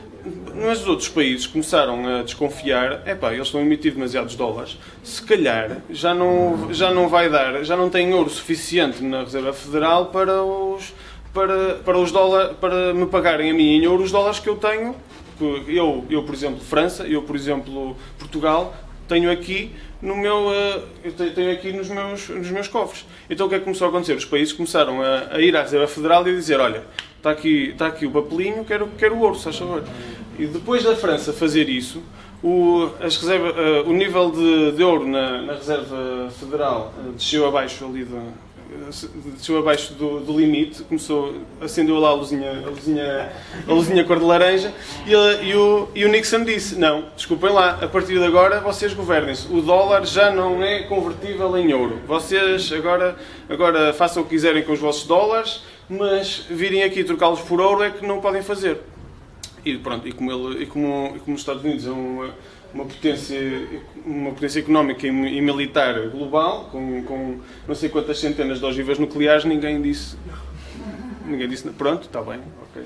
Mas os outros países começaram a desconfiar, epá, eles estão a emitir demasiados dólares, se calhar já não, já não vai dar, já não tem ouro suficiente na Reserva Federal para os, para, para os dólares, para me pagarem a mim em ouro os dólares que eu tenho. Eu, eu, por exemplo, França, eu, por exemplo, Portugal, tenho aqui no meu, eu tenho aqui nos meus, nos meus cofres. Então o que é que começou a acontecer? Os países começaram a, a ir à Reserva Federal e a dizer, olha, está aqui, está aqui o papelinho, quero, quero o ouro, se faz favor. E depois da França fazer isso, o, as reserva, uh, o nível de, de ouro na, na Reserva Federal uh, desceu abaixo ali do, desceu abaixo do, do limite, começou, acendeu lá a luzinha, a luzinha, a luzinha cor de laranja, e, e, o, e o Nixon disse, não, desculpem lá, a partir de agora vocês governem-se, o dólar já não é convertível em ouro, vocês agora, agora façam o que quiserem com os vossos dólares, mas virem aqui trocá-los por ouro é que não podem fazer. E pronto, e como, ele, e como, e como os Estados Unidos é uma, uma, potência, uma potência económica e, e militar global, com, com não sei quantas centenas de ogivas nucleares, ninguém disse... Ninguém disse... Pronto, está bem, ok.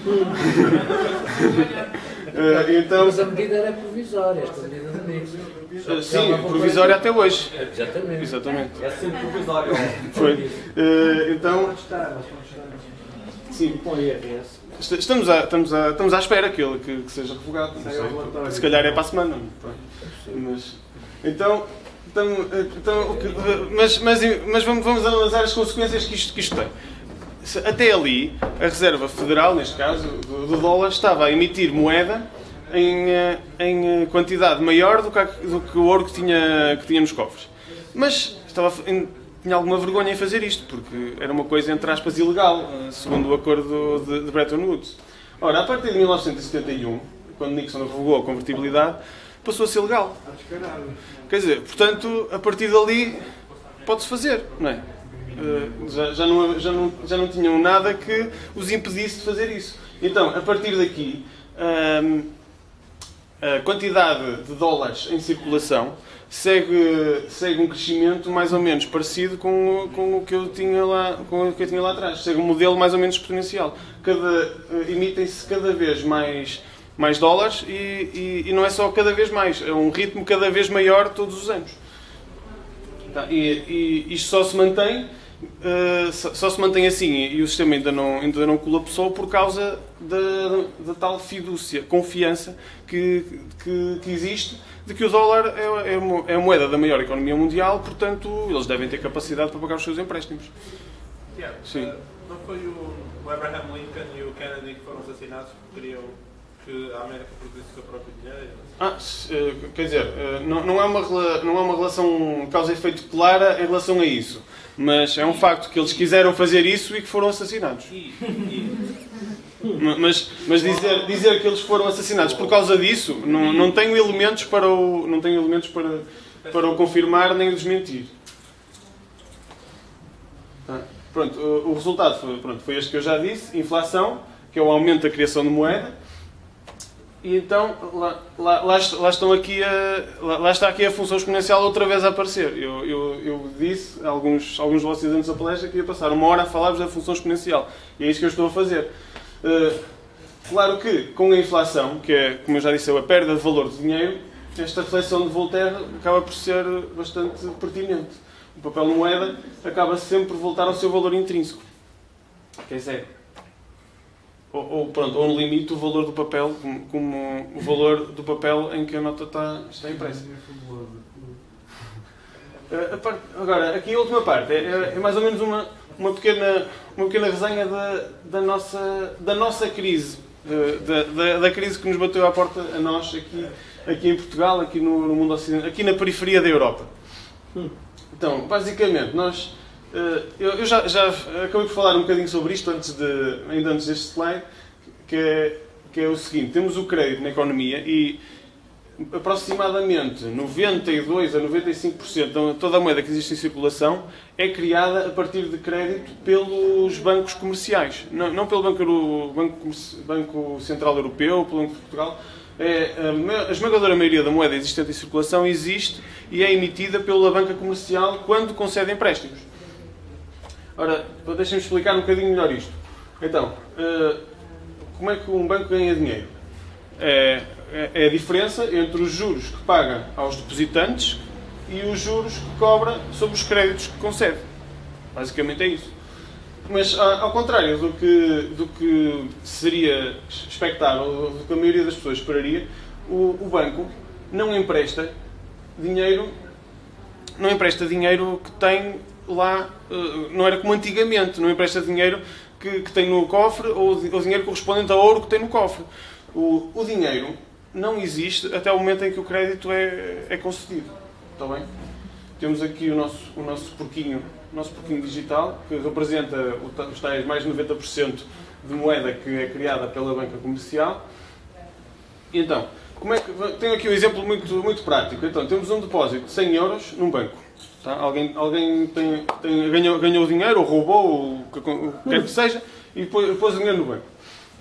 uh, então, Mas a medida era provisória, esta medida de Nixon. Uh, sim, provisória até hoje. Exatamente. Exatamente. É sempre provisório. Foi. Uh, então... Sim. Estamos, a, estamos, a, estamos à espera que ele que, que seja revogado. Não sei. Se calhar é para a semana. Mas, então, então, então mas, mas, mas vamos, vamos analisar as consequências que isto, que isto tem. Até ali, a Reserva Federal, neste caso, do, do dólar, estava a emitir moeda em, em quantidade maior do que, do que o ouro que tinha, que tinha nos cofres. Mas estava... Em, tinha alguma vergonha em fazer isto, porque era uma coisa, entre aspas, ilegal, segundo o acordo de, de Bretton Woods. Ora, a partir de mil novecentos e setenta e um, quando Nixon revogou a convertibilidade, passou a ser legal. Quer dizer, portanto, a partir dali, pode-se fazer, não é? Já, já, não, já, não, já não tinham nada que os impedisse de fazer isso. Então, a partir daqui, a quantidade de dólares em circulação segue, segue um crescimento mais ou menos parecido com, com, o que eu tinha lá, com o que eu tinha lá atrás. Segue um modelo mais ou menos exponencial. Cada, emitem-se cada vez mais, mais dólares e, e, e não é só cada vez mais, é um ritmo cada vez maior todos os anos. Tá, e, e isto só se mantém, uh, só, só se mantém assim e o sistema ainda não, ainda não colapsou por causa da, da tal fidúcia, confiança que, que, que existe de que o dólar é, é a moeda da maior economia mundial, portanto, eles devem ter capacidade para pagar os seus empréstimos. Yeah, Sim. Uh, não foi o, o Abraham Lincoln e o Kennedy que foram assassinados porque queriam que a América produzisse o seu próprio dinheiro? Ah, quer dizer, não, não, é uma, não é uma relação causa e efeito clara em relação a isso, mas é um facto que eles quiseram fazer isso e que foram assassinados. E, e... Mas, mas dizer, dizer que eles foram assassinados por causa disso, não, não tenho elementos para o, não tenho elementos para, para o confirmar nem o desmentir. Ah, pronto, o, o resultado foi, pronto, foi este que eu já disse, inflação, que é o aumento da criação de moeda. E então, lá, lá, lá, lá, estão aqui a, lá, lá está aqui a função exponencial outra vez a aparecer. Eu, eu, eu disse, alguns, alguns de vocês antes da palestra, que ia passar uma hora a falar-vos da função exponencial. E é isso que eu estou a fazer. Uh, claro que, com a inflação, que é, como eu já disse, a perda de valor de dinheiro, esta reflexão de Voltaire acaba por ser bastante pertinente. O papel de moeda acaba sempre por voltar ao seu valor intrínseco, que é zero. Ou, ou, pronto, ou no limite o valor do papel, como, como o valor do papel em que a nota está, está impressa. Uh, a parte, agora, aqui a última parte é, é, é mais ou menos uma, uma, pequena, uma pequena resenha da, da, nossa, da nossa crise, da, da, da crise que nos bateu à porta a nós aqui, aqui em Portugal, aqui no, no mundo ocidental, aqui na periferia da Europa. Então, basicamente, nós, eu, eu já, já acabei por falar um bocadinho sobre isto antes de, ainda antes deste slide, que é, que é o seguinte: temos o crédito na economia e aproximadamente noventa e dois a noventa e cinco por cento de toda a moeda que existe em circulação é criada a partir de crédito pelos bancos comerciais. Não, não pelo Banco, Banco, Banco Central Europeu, pelo Banco de Portugal. É, a esmagadora maioria da moeda existente em circulação existe e é emitida pela banca comercial quando concede empréstimos. Ora, deixem-me explicar um bocadinho melhor isto. Então, como é que um banco ganha dinheiro? É, é a diferença entre os juros que paga aos depositantes e os juros que cobra sobre os créditos que concede. Basicamente é isso. Mas, ao contrário do que, do que seria expectável, do que a maioria das pessoas esperaria, o, o banco não empresta dinheiro, não empresta dinheiro que tem lá, não era como antigamente, não empresta dinheiro que, que tem no cofre ou o dinheiro correspondente ao ouro que tem no cofre. O, o dinheiro não existe até o momento em que o crédito é, é concedido. Está bem? Temos aqui o nosso, o nosso porquinho, o nosso porquinho digital, que representa os tais mais de noventa por cento de moeda que é criada pela banca comercial. E então, como é que, tenho aqui um exemplo muito, muito prático. Então, temos um depósito de cem euros num banco. Tá? Alguém, alguém tem, tem, ganhou, ganhou o dinheiro, ou roubou, ou o que, o que quer que seja, e pôs, pôs o dinheiro no banco.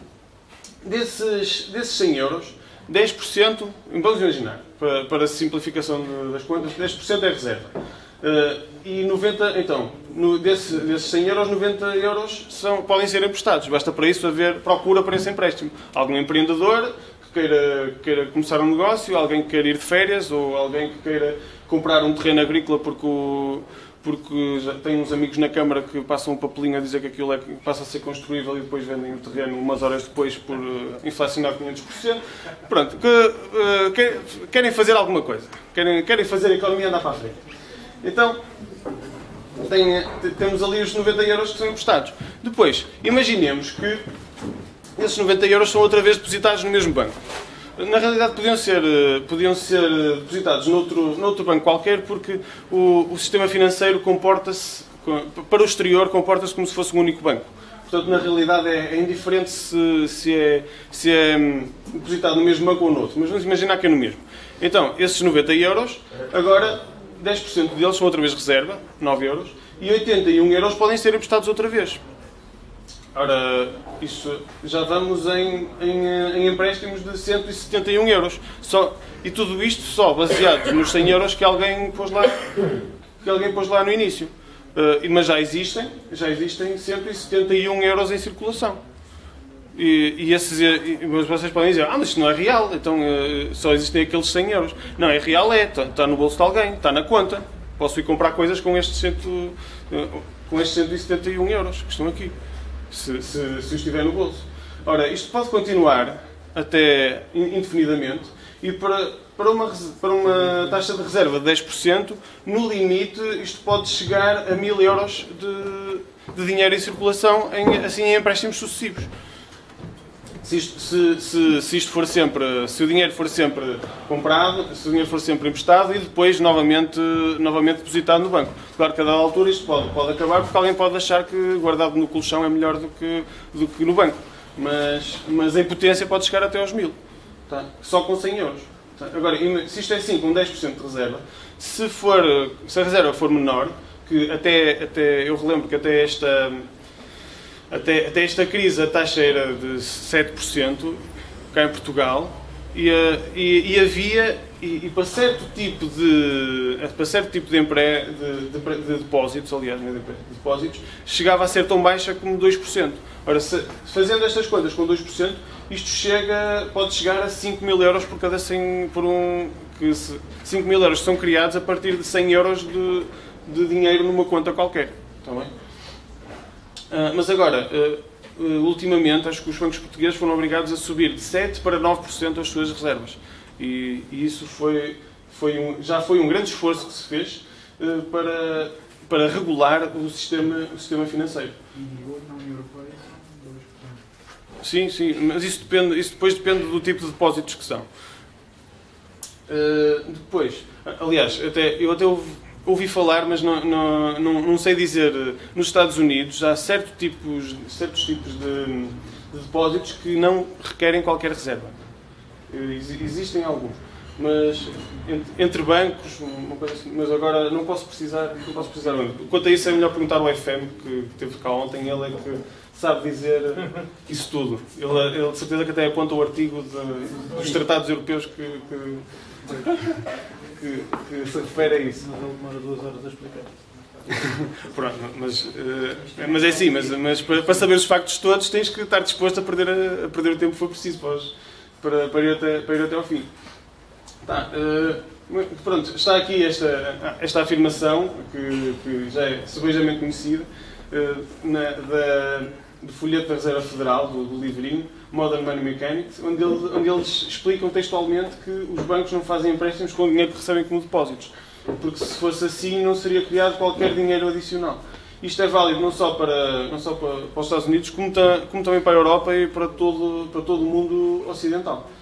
Desses, desses cem euros, dez por cento, vamos imaginar, para, para a simplificação das contas, dez por cento é reserva. Uh, e noventa, então, no, desse, desses cem euros, noventa euros são, podem ser emprestados. Basta para isso haver procura para esse empréstimo. Algum empreendedor que queira, queira começar um negócio, alguém que queira ir de férias, ou alguém que queira comprar um terreno agrícola porque, o, porque já tem uns amigos na Câmara que passam um papelinho a dizer que aquilo é, passa a ser construível e depois vendem o terreno umas horas depois por uh, inflacionar quinhentos por cento. Pronto, que, uh, que, querem fazer alguma coisa. Querem, querem fazer a economia andar para a frente. Então, tem, temos ali os noventa euros que são emprestados. Depois, imaginemos que esses noventa euros são outra vez depositados no mesmo banco. Na realidade, podiam ser, podiam ser depositados noutro, noutro banco qualquer, porque o, o sistema financeiro comporta-se, para o exterior, comporta-se como se fosse um único banco. Portanto, na realidade, é, é indiferente se, se, é, se é depositado no mesmo banco ou no outro. Mas vamos imaginar que é no mesmo. Então, esses noventa euros, agora dez por cento deles são outra vez reserva, nove euros, e oitenta e um euros podem ser emprestados outra vez. Ora, isso, já vamos em, em, em empréstimos de cento e setenta e um euros. Só, e tudo isto só baseado nos cem euros que alguém pôs lá, que alguém pôs lá no início. Uh, mas já existem, já existem cento e setenta e um euros em circulação. E, e esses, e, mas vocês podem dizer, ah, mas isso não é real, então uh, só existem aqueles cem euros. Não, é real, é, está, está no bolso de alguém, está na conta. Posso ir comprar coisas com estes, cento, uh, com estes cento e setenta e um euros que estão aqui. Se, se, se estiver no bolso. Ora, isto pode continuar até indefinidamente e para, para, uma, para uma taxa de reserva de dez por cento, no limite, isto pode chegar a mil euros de, de dinheiro em circulação em, assim, em empréstimos sucessivos. Se isto, se, se, se isto for sempre, se o dinheiro for sempre comprado, se o dinheiro for sempre emprestado e depois novamente, novamente depositado no banco. Claro que a dada altura isto pode, pode acabar porque alguém pode achar que guardado no colchão é melhor do que, do que no banco. Mas, mas em potência pode chegar até aos mil. Tá? Só com cem euros. Tá? Agora, se isto é assim, com dez por cento de reserva, se, for, se a reserva for menor, que até, até eu relembro que até esta... Até, até esta crise a taxa era de sete por cento cá em Portugal e, e, e havia, e, e para certo tipo de, para certo tipo de, empre, de, de, de depósitos, aliás, não é de, de depósitos, chegava a ser tão baixa como dois por cento. Ora, se, fazendo estas contas com dois por cento, isto chega, pode chegar a cinco mil euros por cada cem, por um, que se, cinco mil euros são criados a partir de cem euros de, de dinheiro numa conta qualquer. Está bem? Uh, mas agora, uh, uh, ultimamente, acho que os bancos portugueses foram obrigados a subir de sete por cento para nove por cento as suas reservas. E, e isso foi, foi um, já foi um grande esforço que se fez uh, para, para regular o sistema, o sistema financeiro. E na União Europeia são dois por cento. Sim, sim, mas isso, depende, isso depois depende do tipo de depósitos que são. Uh, depois, aliás, até, eu até ouvi, ouvi falar, mas não, não, não, não sei dizer, nos Estados Unidos há certo tipos, certos tipos de, de depósitos que não requerem qualquer reserva. Existem alguns, mas entre, entre bancos, uma coisa assim, mas agora não posso precisar, não posso precisar. Quanto a isso é melhor perguntar ao F M, que esteve cá ontem, ele é que sabe dizer isso tudo. Ele, ele de certeza que até aponta o artigo de, dos tratados europeus que, que, que, que se refere a isso. Ele demora duas horas a explicar. Pronto, mas, mas é assim, mas, mas para, para saber os factos todos tens que estar disposto a perder, a, a perder o tempo que for preciso para, os, para, para, ir até, para ir até ao fim. Tá, uh, pronto, está aqui esta, esta afirmação, que, que já é subejamente conhecida, uh, na, da, do folheto da Reserva Federal, do, do livrinho, Modern Money Mechanics, onde, ele, onde eles explicam textualmente que os bancos não fazem empréstimos com o dinheiro que recebem como depósitos. Porque se fosse assim não seria criado qualquer dinheiro adicional. Isto é válido não só para, não só para, para os Estados Unidos, como, ta, como também para a Europa e para todo, para todo o mundo ocidental.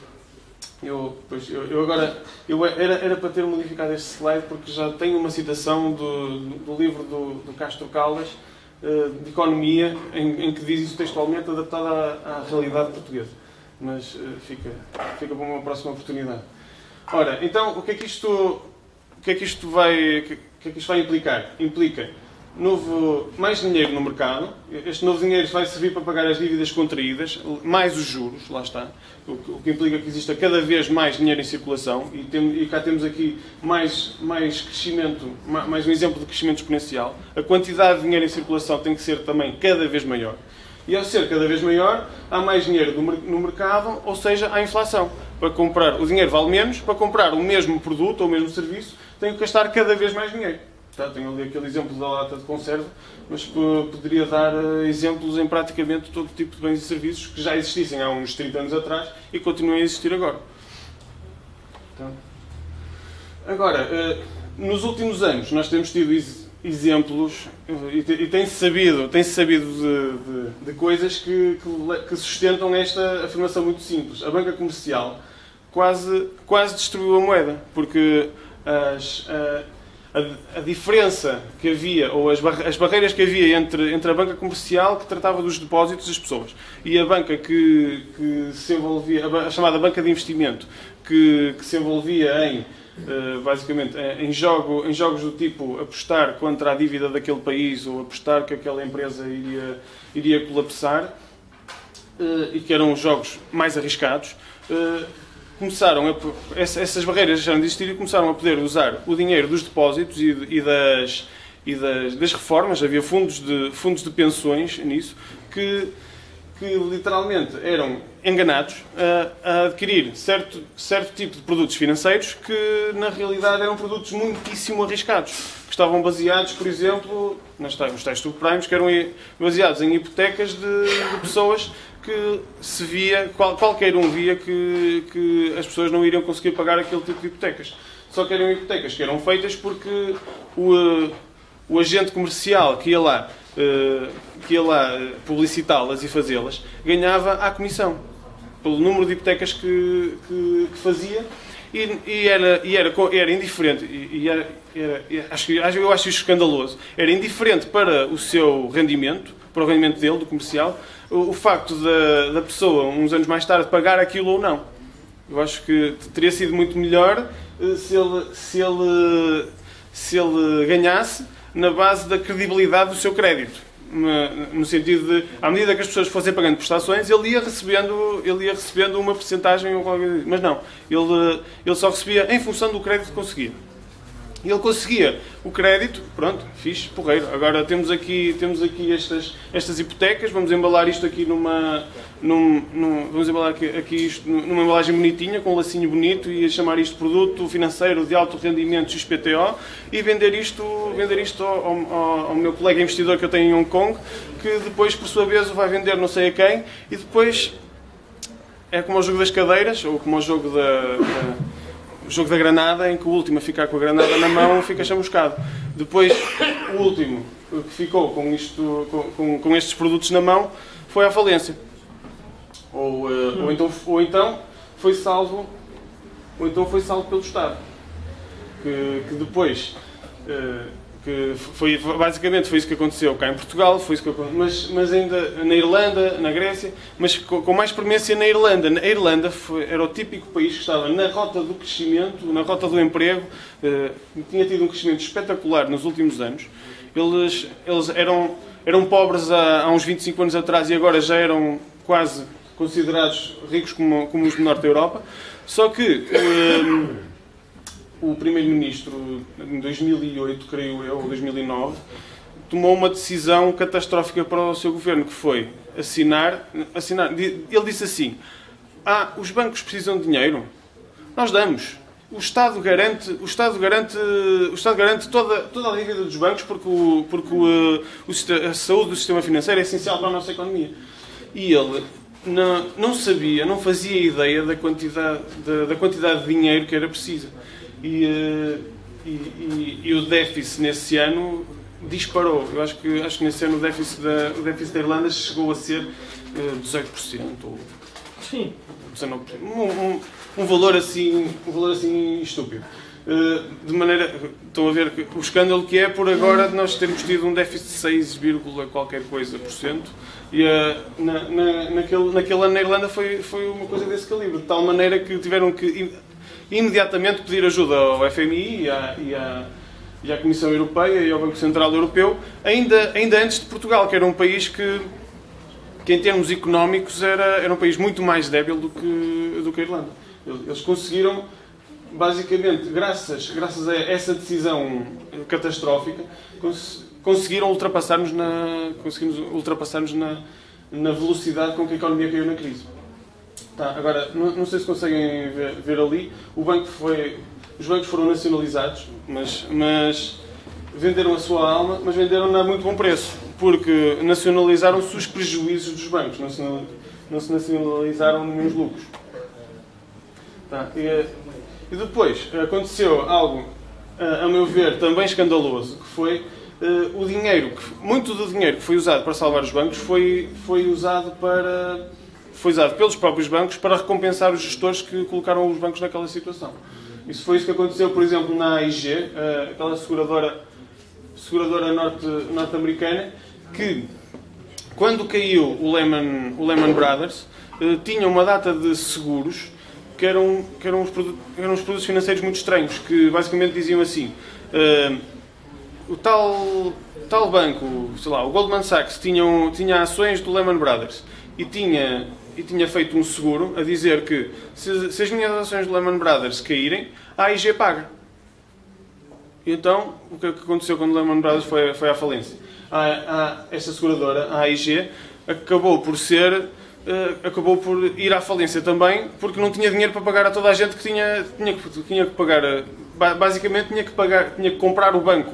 Eu, pois, eu, eu agora eu era, era para ter modificado este slide porque já tenho uma citação do, do, do livro do, do Castro Caldas, uh, de Economia, em, em que diz isso textualmente adaptado à, à realidade portuguesa. Mas uh, fica, fica para uma próxima oportunidade. Ora, então, o que é que isto, o que é que isto vai, o que é que isto vai implicar? Implica novo, mais dinheiro no mercado. Este novo dinheiro vai servir para pagar as dívidas contraídas, mais os juros, lá está. O que, o que implica que exista cada vez mais dinheiro em circulação e, tem, e cá temos aqui mais, mais crescimento, mais um exemplo de crescimento exponencial. A quantidade de dinheiro em circulação tem que ser também cada vez maior. E ao ser cada vez maior, há mais dinheiro no mercado, ou seja, há inflação. Para comprar, o dinheiro vale menos, para comprar o mesmo produto ou o mesmo serviço, tenho que gastar cada vez mais dinheiro. Tá, tenho ali aquele exemplo da lata de conserva, mas poderia dar uh, exemplos em praticamente todo tipo de bens e serviços que já existissem há uns trinta anos atrás e continuem a existir agora. Então, agora, uh, nos últimos anos nós temos tido ex exemplos uh, e, te, e tem-se sabido, tem-se sabido de, de, de coisas que, que, que sustentam esta afirmação muito simples. A banca comercial quase, quase destruiu a moeda, porque as... Uh, A, a diferença que havia, ou as, bar as barreiras que havia entre, entre a banca comercial, que tratava dos depósitos das pessoas, e a banca que, que se envolvia, a, a chamada banca de investimento, que, que se envolvia em, uh, basicamente, em, jogo, em jogos do tipo apostar contra a dívida daquele país, ou apostar que aquela empresa iria, iria colapsar, uh, e que eram jogos mais arriscados, uh, começaram a, essas barreiras deixaram de existir e começaram a poder usar o dinheiro dos depósitos e, e, das, e das, das reformas. Havia fundos de, fundos de pensões nisso que, que literalmente eram enganados a, a adquirir certo, certo tipo de produtos financeiros que na realidade eram produtos muitíssimo arriscados, que estavam baseados, por exemplo, nos tais subprimes, que eram baseados em hipotecas de, de pessoas que se via, qual, qualquer um via que, que as pessoas não iriam conseguir pagar aquele tipo de hipotecas. Só que eram hipotecas que eram feitas porque o, o agente comercial que ia lá, que ia lá publicitá-las e fazê-las, ganhava à comissão, pelo número de hipotecas que, que, que fazia, e, e, era, e era, era indiferente, e, e era, era, acho, eu acho isso escandaloso, era indiferente para o seu rendimento, para o rendimento dele, do comercial, o, o facto da, da pessoa, uns anos mais tarde, pagar aquilo ou não. Eu acho que teria sido muito melhor se ele, se ele, se ele ganhasse na base da credibilidade do seu crédito. No sentido de, à medida que as pessoas fossem pagando prestações, ele ia recebendo, ele ia recebendo uma percentagem, mas não, ele, ele só recebia em função do crédito que conseguia. E ele conseguia o crédito, pronto, fixe, porreiro. Agora temos aqui, temos aqui estas, estas hipotecas, vamos embalar isto aqui numa, num, num, vamos embalar aqui, aqui isto numa embalagem bonitinha, com um lacinho bonito, e chamar isto produto financeiro de alto rendimento X P T O, e vender isto, vender isto ao, ao, ao meu colega investidor que eu tenho em Hong Kong, que depois, por sua vez, o vai vender não sei a quem, e depois é como o jogo das cadeiras, ou como o jogo da... da o jogo da granada, em que o último a ficar com a granada na mão fica chamuscado. Depois, o último que ficou com, isto, com, com, com estes produtos na mão foi à falência. Ou, uh, ou, então, ou então foi salvo ou então foi salvo pelo Estado. Que, que depois... Uh, que foi, basicamente foi isso que aconteceu cá em Portugal, foi isso que aconteceu, mas, mas ainda na Irlanda, na Grécia, mas com, com mais premência na Irlanda. A Irlanda foi, era o típico país que estava na rota do crescimento, na rota do emprego, eh, tinha tido um crescimento espetacular nos últimos anos. Eles, eles eram, eram pobres há, há uns vinte e cinco anos atrás e agora já eram quase considerados ricos como, como os do Norte da Europa. Só que... Eh, o primeiro-ministro, em dois mil e oito, creio eu, ou dois mil e nove, tomou uma decisão catastrófica para o seu governo, que foi assinar... assinar ele disse assim, ah, os bancos precisam de dinheiro? Nós damos. O Estado garante, o Estado garante, o Estado garante toda, toda a dívida dos bancos porque, o, porque o, o, a saúde do sistema financeiro é essencial para a nossa economia. E ele não, não sabia, não fazia ideia da quantidade, da, da quantidade de dinheiro que era preciso. E, e, e, e o déficit nesse ano disparou. Eu acho que, acho que nesse ano o déficit da, o déficit da Irlanda chegou a ser uh, dezoito por cento ou sim, dezenove por cento. Um, um, um, valor assim, um valor assim estúpido. Uh, de maneira, estão a ver o escândalo que é por agora nós termos tido um déficit de seis, qualquer coisa por cento. E uh, na, na, naquele, naquele ano na Irlanda foi, foi uma coisa desse calibre, de tal maneira que tiveram que imediatamente pedir ajuda ao F M I e à, e, à, e à Comissão Europeia e ao Banco Central Europeu, ainda, ainda antes de Portugal, que era um país que, que em termos económicos, era, era um país muito mais débil do que, do que a Irlanda. Eles conseguiram, basicamente, graças, graças a essa decisão catastrófica, cons, conseguiram ultrapassar-nos na, conseguimos ultrapassar-nos na, na velocidade com que a economia caiu na crise. Tá, agora, não, não sei se conseguem ver, ver ali, o banco foi, os bancos foram nacionalizados, mas, mas venderam a sua alma, mas venderam-na a muito bom preço, porque nacionalizaram-se os prejuízos dos bancos, não se, não se nacionalizaram nenhum lucros. Tá, e, e depois aconteceu algo, a, a meu ver, também escandaloso, que foi uh, o dinheiro, que, muito do dinheiro que foi usado para salvar os bancos foi, foi usado para... foi usado pelos próprios bancos para recompensar os gestores que colocaram os bancos naquela situação. Isso foi isso que aconteceu, por exemplo, na A I G, aquela seguradora, seguradora norte, norte-americana, que, quando caiu o Lehman, o Lehman Brothers, tinha uma data de seguros que eram, que eram, uns produtos, eram uns produtos financeiros muito estranhos, que basicamente diziam assim, o tal, tal banco, sei lá, o Goldman Sachs, tinha, tinha ações do Lehman Brothers, e tinha, e tinha feito um seguro a dizer que se, se as minhas ações do Lehman Brothers caírem, a A I G paga. E então, o que aconteceu quando o Lehman Brothers foi, foi à falência? A, a, esta seguradora, a A I G, acabou por ser, uh, acabou por ir à falência também, porque não tinha dinheiro para pagar a toda a gente que tinha, tinha, que, tinha que pagar, basicamente tinha que, pagar, tinha que comprar o banco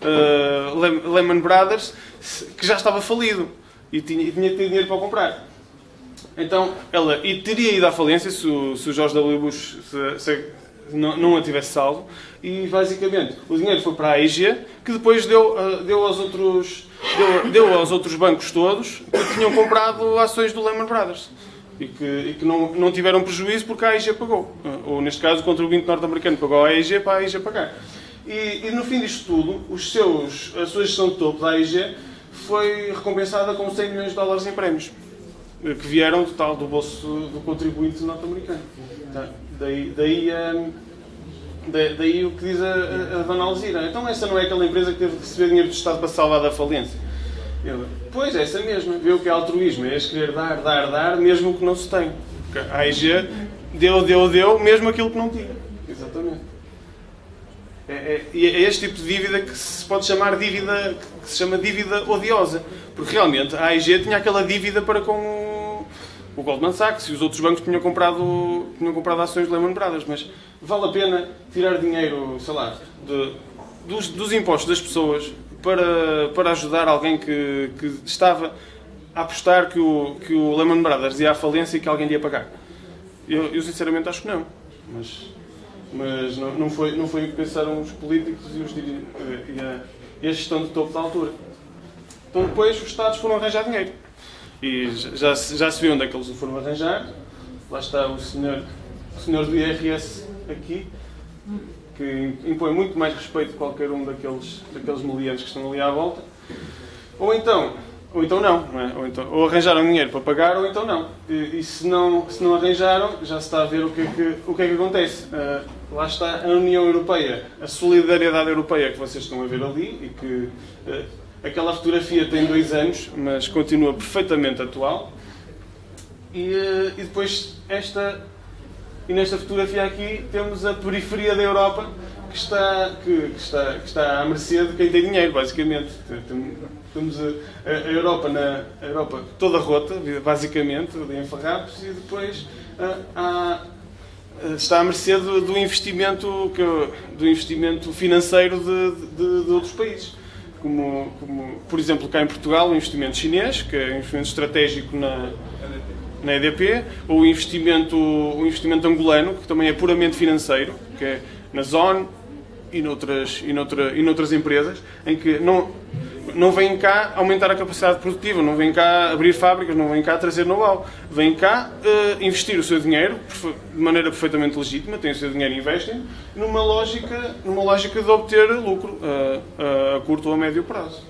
uh, Lehman Brothers, que já estava falido. E tinha, e tinha que ter dinheiro para comprar. Então, ela e teria ido à falência se o, se o George W. Bush se, se, não, não a tivesse salvo. E, basicamente, o dinheiro foi para a A I G, que depois deu, deu, aos, outros, deu, deu aos outros bancos todos que tinham comprado ações do Lehman Brothers. E que, e que não, não tiveram prejuízo porque a A I G pagou. Ou, neste caso, o contribuinte norte-americano pagou a A I G para a A I G pagar. E, e no fim disto tudo, os seus, a sua gestão de topo da A I G foi recompensada com cem milhões de dólares em prémios, que vieram total do bolso do contribuinte norte-americano. Tá? Daí, daí, um, daí, daí o que diz a, a, a Dona Alzira. Então essa não é aquela empresa que teve de receber dinheiro do Estado para salvar da falência? Eu, pois, é essa mesma. Vê o que é altruísmo, é querer dar, dar, dar, mesmo o que não se tem. Porque a A I G deu, deu, deu, mesmo aquilo que não tinha. Exatamente. É, é, é este tipo de dívida que se pode chamar dívida, que se chama dívida odiosa. Porque realmente a A I G tinha aquela dívida para com o, o Goldman Sachs e os outros bancos tinham comprado, tinham comprado ações de Lehman Brothers. Mas vale a pena tirar dinheiro, sei lá, de, dos, dos impostos das pessoas para, para ajudar alguém que, que estava a apostar que o, que o Lehman Brothers ia à falência e que alguém lhe ia pagar? Eu, eu sinceramente acho que não. Mas... Mas não, não, foi, não foi o que pensaram os políticos e, os, e, a, e a gestão de topo da altura. Então depois os Estados foram arranjar dinheiro. E já, já se viu onde é que eles o foram arranjar. Lá está o senhor, o senhor do I R S aqui, que impõe muito mais respeito que qualquer um daqueles, daqueles milianos que estão ali à volta. Ou então, ou então não, não é? ou, então, ou arranjaram dinheiro para pagar, ou então não. E, e se não, se não arranjaram, já se está a ver o que é que, o que, é que acontece. Uh, lá está a União Europeia, a solidariedade europeia que vocês estão a ver ali, e que uh, aquela fotografia tem dois anos, mas continua perfeitamente atual. E, uh, e depois esta... E nesta fotografia aqui temos a periferia da Europa que está, que, que está, que está à mercê de quem tem dinheiro, basicamente. Temos a, a Europa, na, a Europa toda rota, basicamente, em farrapos, e depois a, a, está à mercê do, do, investimento, do investimento financeiro de, de, de outros países. Como, como, por exemplo, cá em Portugal, o investimento chinês, que é um investimento estratégico na... na E D P, ou o investimento, o investimento angolano, que também é puramente financeiro, que é na Zone e noutras, e noutra, e noutras empresas, em que não, não vêm cá aumentar a capacidade produtiva, não vêm cá abrir fábricas, não vêm cá trazer know-how, vêm cá uh, investir o seu dinheiro de maneira perfeitamente legítima, têm o seu dinheiro e investem, numa lógica, numa lógica de obter lucro uh, uh, a curto ou a médio prazo.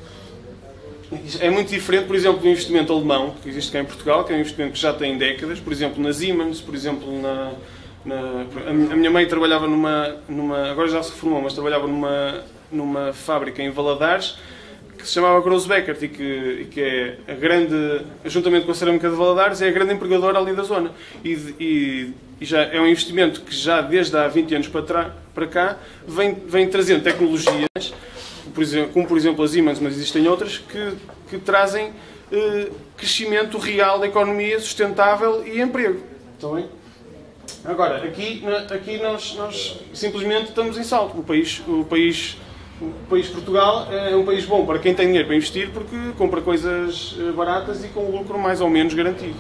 É muito diferente, por exemplo, do investimento alemão, que existe cá em Portugal, que é um investimento que já tem décadas, por exemplo, na Siemens, por exemplo, na... na a minha mãe trabalhava numa, numa... agora já se reformou, mas trabalhava numa, numa fábrica em Valadares, que se chamava Grossbecker, e que, e que é a grande, juntamente com a Cerâmica de Valadares, é a grande empregadora ali da zona. E, e, e já é um investimento que já desde há vinte anos para, trás, para cá vem, vem trazendo tecnologias, por exemplo, como por exemplo as Siemens, mas existem outras, que, que trazem eh, crescimento real da economia, sustentável e emprego. Está bem? Agora, aqui, aqui nós, nós simplesmente estamos em salto. O país, o, país, o país Portugal é um país bom para quem tem dinheiro para investir, porque compra coisas baratas e com lucro mais ou menos garantido.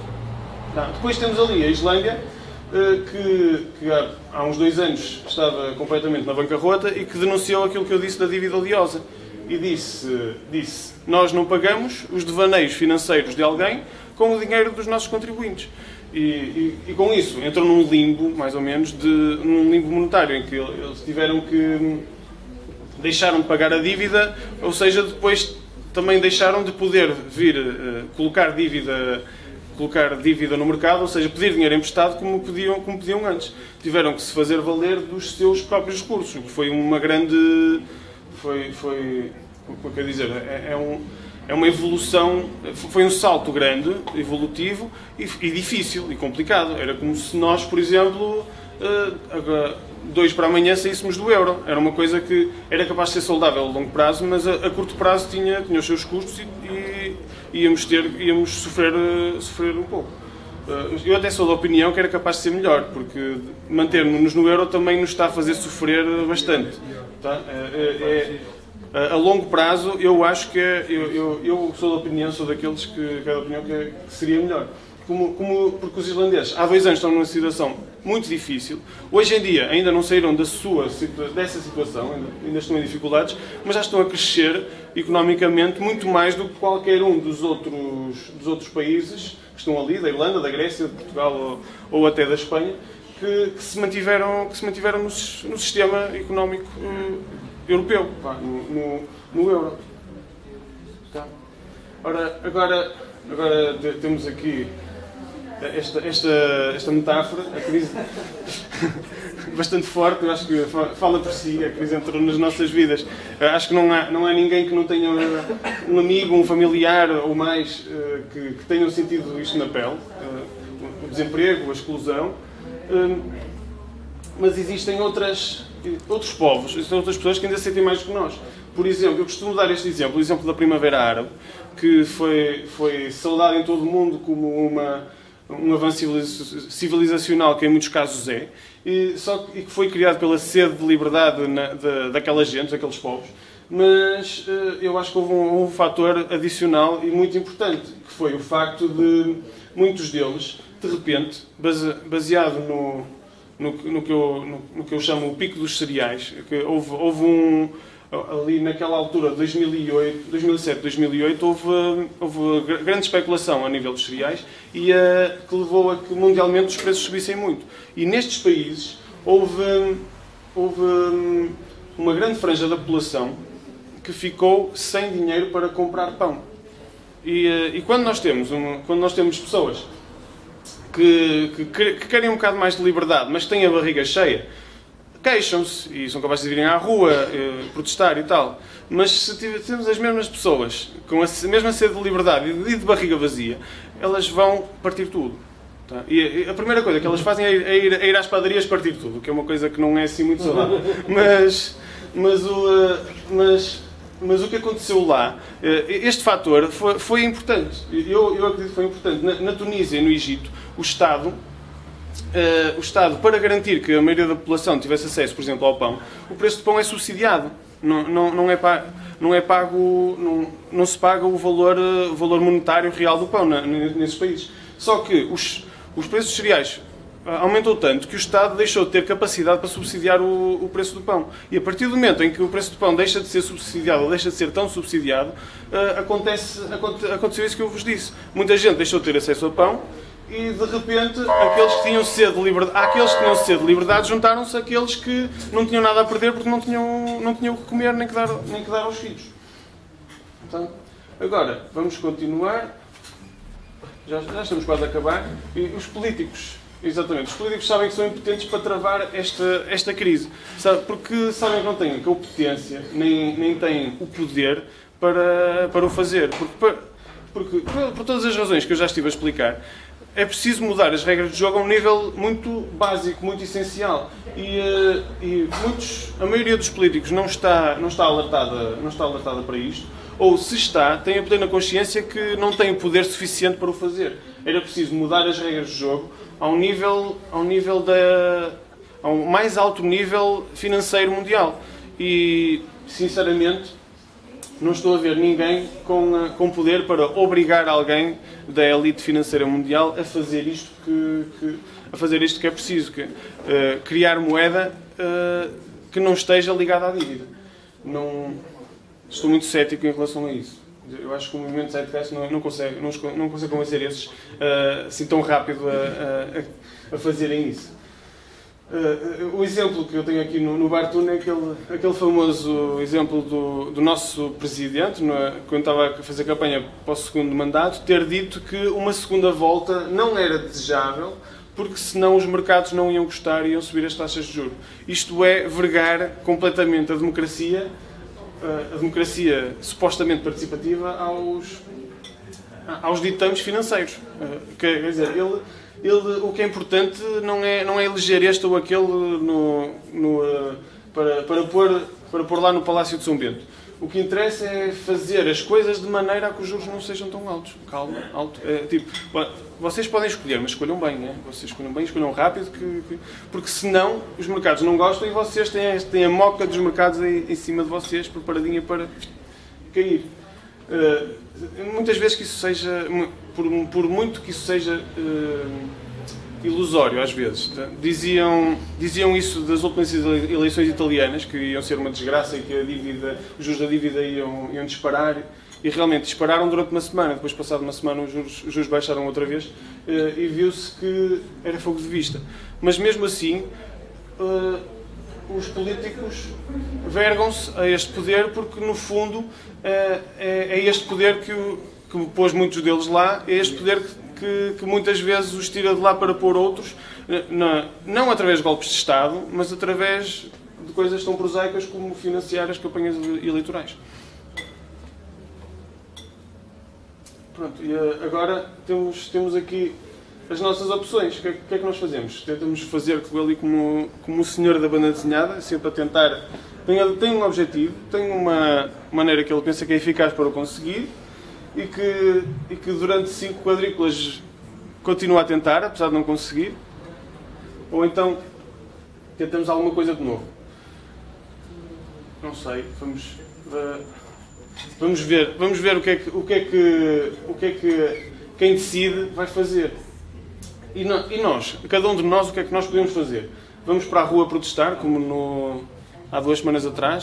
Tá. Depois temos ali a Islândia, que, que há, há uns dois anos estava completamente na bancarrota e que denunciou aquilo que eu disse da dívida odiosa. E disse, disse, nós não pagamos os devaneios financeiros de alguém com o dinheiro dos nossos contribuintes. E, e, e com isso entram num limbo, mais ou menos, de, num limbo monetário, em que eles tiveram que... deixaram de pagar a dívida, ou seja, depois também deixaram de poder vir uh, colocar dívida... colocar dívida no mercado, ou seja, pedir dinheiro emprestado como pediam, como pediam antes. Tiveram que se fazer valer dos seus próprios recursos, o que foi uma grande... Foi... foi como quer dizer? É, é, um, é uma evolução... Foi um salto grande, evolutivo e, e difícil e complicado. Era como se nós, por exemplo, uh, dois para amanhã saíssemos do euro. Era uma coisa que era capaz de ser saudável a longo prazo, mas a, a curto prazo tinha, tinha os seus custos e, e íamos, ter, íamos sofrer, sofrer um pouco. Eu até sou da opinião que era capaz de ser melhor, porque manter-nos no euro também nos está a fazer sofrer bastante. Tá? É, é, a longo prazo, eu acho que é, eu, eu, eu sou da opinião, sou daqueles que, que é da opinião que, é, que seria melhor. Como, como, porque os islandeses há dois anos estão numa situação muito difícil. Hoje em dia ainda não saíram da sua, dessa situação, ainda, ainda estão em dificuldades, mas já estão a crescer economicamente muito mais do que qualquer um dos outros, dos outros países que estão ali, da Irlanda, da Grécia, de Portugal ou, ou até da Espanha, que, que se mantiveram, que se mantiveram no, no sistema económico uh, europeu, pá, no, no, no euro. Tá. Ora, agora, agora temos aqui esta, esta, esta metáfora, a crise bastante forte, eu acho que fala por si, a crise entrou nas nossas vidas. Acho que não há, não há ninguém que não tenha um amigo, um familiar ou mais que, que tenham sentido isto na pele, o desemprego, a exclusão, mas existem outras, outros povos, existem outras pessoas que ainda sentem mais do que nós. Por exemplo, eu costumo dar este exemplo, o exemplo da Primavera Árabe, que foi, foi saudado em todo o mundo como uma um avanço civilizacional, que em muitos casos é, e, só que, e que foi criado pela sede de liberdade na, de, daquela gente, daqueles povos, mas uh, eu acho que houve um, um fator adicional e muito importante, que foi o facto de muitos deles, de repente, base, baseado no, no, no, que eu, no, no que eu chamo o pico dos cereais, que houve, houve, um, ali naquela altura, dois mil e oito, dois mil e sete, dois mil e oito, houve, houve grande especulação a nível dos cereais e uh, que levou a que mundialmente os preços subissem muito. E nestes países houve, houve um, uma grande franja da população que ficou sem dinheiro para comprar pão. E, uh, e quando, nós temos um, quando nós temos pessoas que, que, que querem um bocado mais de liberdade, mas que têm a barriga cheia, queixam-se e são capazes de virem à rua, eh, protestar e tal. Mas se temos as mesmas pessoas com a mesma sede de liberdade e de barriga vazia, elas vão partir tudo. Tá? E a primeira coisa que elas fazem é ir, é, ir, é ir às padarias partir tudo, que é uma coisa que não é assim muito saudável. Mas, mas, o, mas, mas o que aconteceu lá, este fator foi, foi importante. Eu, eu acredito que foi importante. Na, na Tunísia e no Egito, o Estado... Uh, o Estado, para garantir que a maioria da população tivesse acesso, por exemplo, ao pão, o preço do pão é subsidiado. Não, não, não, é, pago, não é pago, não, não se paga o valor, o valor monetário real do pão na, nesses países. Só que os, os preços dos cereais aumentou tanto que o Estado deixou de ter capacidade para subsidiar o, o preço do pão. E a partir do momento em que o preço do pão deixa de ser subsidiado, ou deixa de ser tão subsidiado, uh, acontece, aconteceu isso que eu vos disse. Muita gente deixou de ter acesso ao pão, e de repente aqueles que tinham sede de liberdade, aqueles que tinham sede de liberdade juntaram-se àqueles que não tinham nada a perder porque não tinham, não tinham o que comer nem que dar, nem que dar aos filhos. Então, agora vamos continuar. Já, já estamos quase a acabar. E os políticos, exatamente, os políticos sabem que são impotentes para travar esta, esta crise. Sabe, porque sabem que não têm a competência, nem, nem têm o poder para, para o fazer. Porque, porque, por todas as razões que eu já estive a explicar, é preciso mudar as regras de jogo a um nível muito básico, muito essencial. E, e muitos, a maioria dos políticos não está, não, está alertada, não está alertada para isto, ou se está, tem a plena consciência que não tem o poder suficiente para o fazer. Era preciso mudar as regras de jogo a um nível, a um nível da, a um mais alto nível financeiro mundial. E, sinceramente, não estou a ver ninguém com, com poder para obrigar alguém da elite financeira mundial a fazer isto que, que, a fazer isto que é preciso. Que, uh, criar moeda uh, que não esteja ligada à dívida. Não, estou muito cético em relação a isso. Eu acho que o movimento Zeitgeist não, não, consegue, não, não consegue convencer esses uh, assim tão rápido a, a, a fazerem isso. Uh, o exemplo que eu tenho aqui no, no Bartun é aquele, aquele famoso exemplo do, do nosso presidente, no, quando estava a fazer campanha para o segundo mandato, ter dito que uma segunda volta não era desejável porque senão os mercados não iam gostar e iam subir as taxas de juros. Isto é vergar completamente a democracia, uh, a democracia supostamente participativa aos, aos ditames financeiros. Uh, quer dizer, ele... Ele, o que é importante não é, não é eleger este ou aquele no, no, uh, para, para, pôr, para pôr lá no Palácio de São Bento. O que interessa é fazer as coisas de maneira a que os juros não sejam tão altos. Calma, alto. É, tipo, vocês podem escolher, mas escolham bem, né? Vocês escolham bem, escolham rápido, que, que, porque senão os mercados não gostam e vocês têm, têm a moca dos mercados aí, em cima de vocês, preparadinha para cair. Uh, muitas vezes que isso seja, por, por muito que isso seja uh, ilusório às vezes, diziam, diziam isso das últimas eleições italianas, que iam ser uma desgraça e que a dívida, os juros da dívida iam, iam disparar, e realmente dispararam durante uma semana. Depois, passado uma semana, os juros, os juros baixaram outra vez uh, e viu-se que era fogo de vista. Mas mesmo assim, uh, os políticos vergam-se a este poder porque, no fundo, é, é este poder que, o, que pôs muitos deles lá, é este poder que, que, que muitas vezes os tira de lá para pôr outros, não, não através de golpes de Estado, mas através de coisas tão prosaicas como financiar as campanhas eleitorais. Pronto, e agora temos, temos aqui as nossas opções. O que é, que é que nós fazemos? Tentamos fazer ali como, como o senhor da banda desenhada, sempre a tentar... Tem, tem um objetivo, tem uma maneira que ele pensa que é eficaz para o conseguir e que, e que durante cinco quadrículas continua a tentar, apesar de não conseguir. Ou então tentamos alguma coisa de novo. Não sei, vamos... Uh, vamos ver, vamos ver o que é que, o que, é que, o que, é que quem decide vai fazer. E, no, e nós, cada um de nós, o que é que nós podemos fazer? Vamos para a rua protestar, como no, há duas semanas atrás,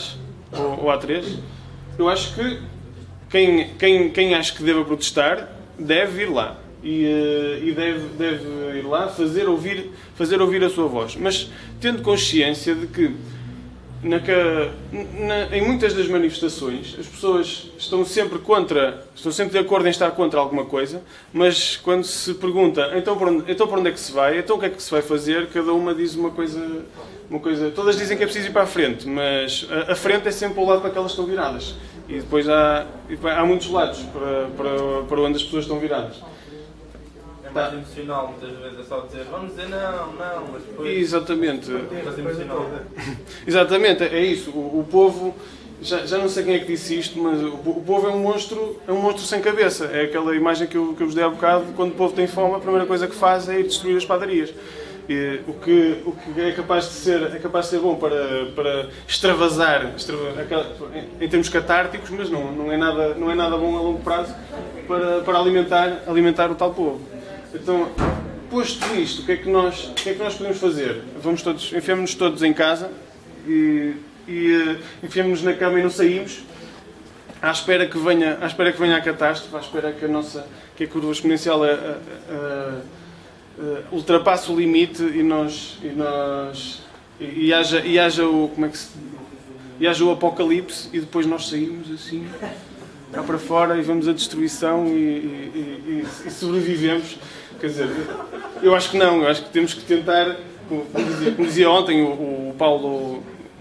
ou, ou A três, eu acho que quem, quem, quem acha que deva protestar deve ir lá. E, e deve, deve ir lá fazer ouvir, fazer ouvir a sua voz. Mas tendo consciência de que na, na, em muitas das manifestações as pessoas estão sempre contra, estão sempre de acordo em estar contra alguma coisa, mas quando se pergunta então para onde, então para onde é que se vai, então o que é que se vai fazer, cada uma diz uma coisa, uma coisa. Todas dizem que é preciso ir para a frente, mas a, a frente é sempre o lado para que elas estão viradas. E depois há, há muitos lados para, para, para onde as pessoas estão viradas. É mais emocional, muitas vezes é só dizer vamos dizer não, não, mas depois... Exatamente. Mais emocional. Exatamente, é isso. O, o povo, já, já não sei quem é que disse isto, mas o, o povo é um monstro, é um monstro sem cabeça. É aquela imagem que eu, que eu vos dei há bocado, quando o povo tem fome, a primeira coisa que faz é ir destruir as padarias. E, o, que, o que é capaz de ser, é capaz de ser bom para, para extravasar, extrava, em, em termos catárticos, mas não, não, é nada, não é nada bom a longo prazo para, para alimentar, alimentar o tal povo. Então, posto isto, o que é que nós, o que é que nós podemos fazer? Vamos todos, enfiamos-nos todos em casa e, e uh, enfiamos-nos na cama e não saímos, à espera que venha, à espera que venha a catástrofe, à espera que a nossa, que a curva exponencial a, a, a, Uh, ultrapassa o limite e nós e nós e, e haja e haja o como é que se, e haja o apocalipse e depois nós saímos assim cá para fora e vemos a destruição e, e, e, e sobrevivemos. Quer dizer, eu acho que não, eu acho que temos que tentar, como dizia, como dizia ontem o, o Paulo o,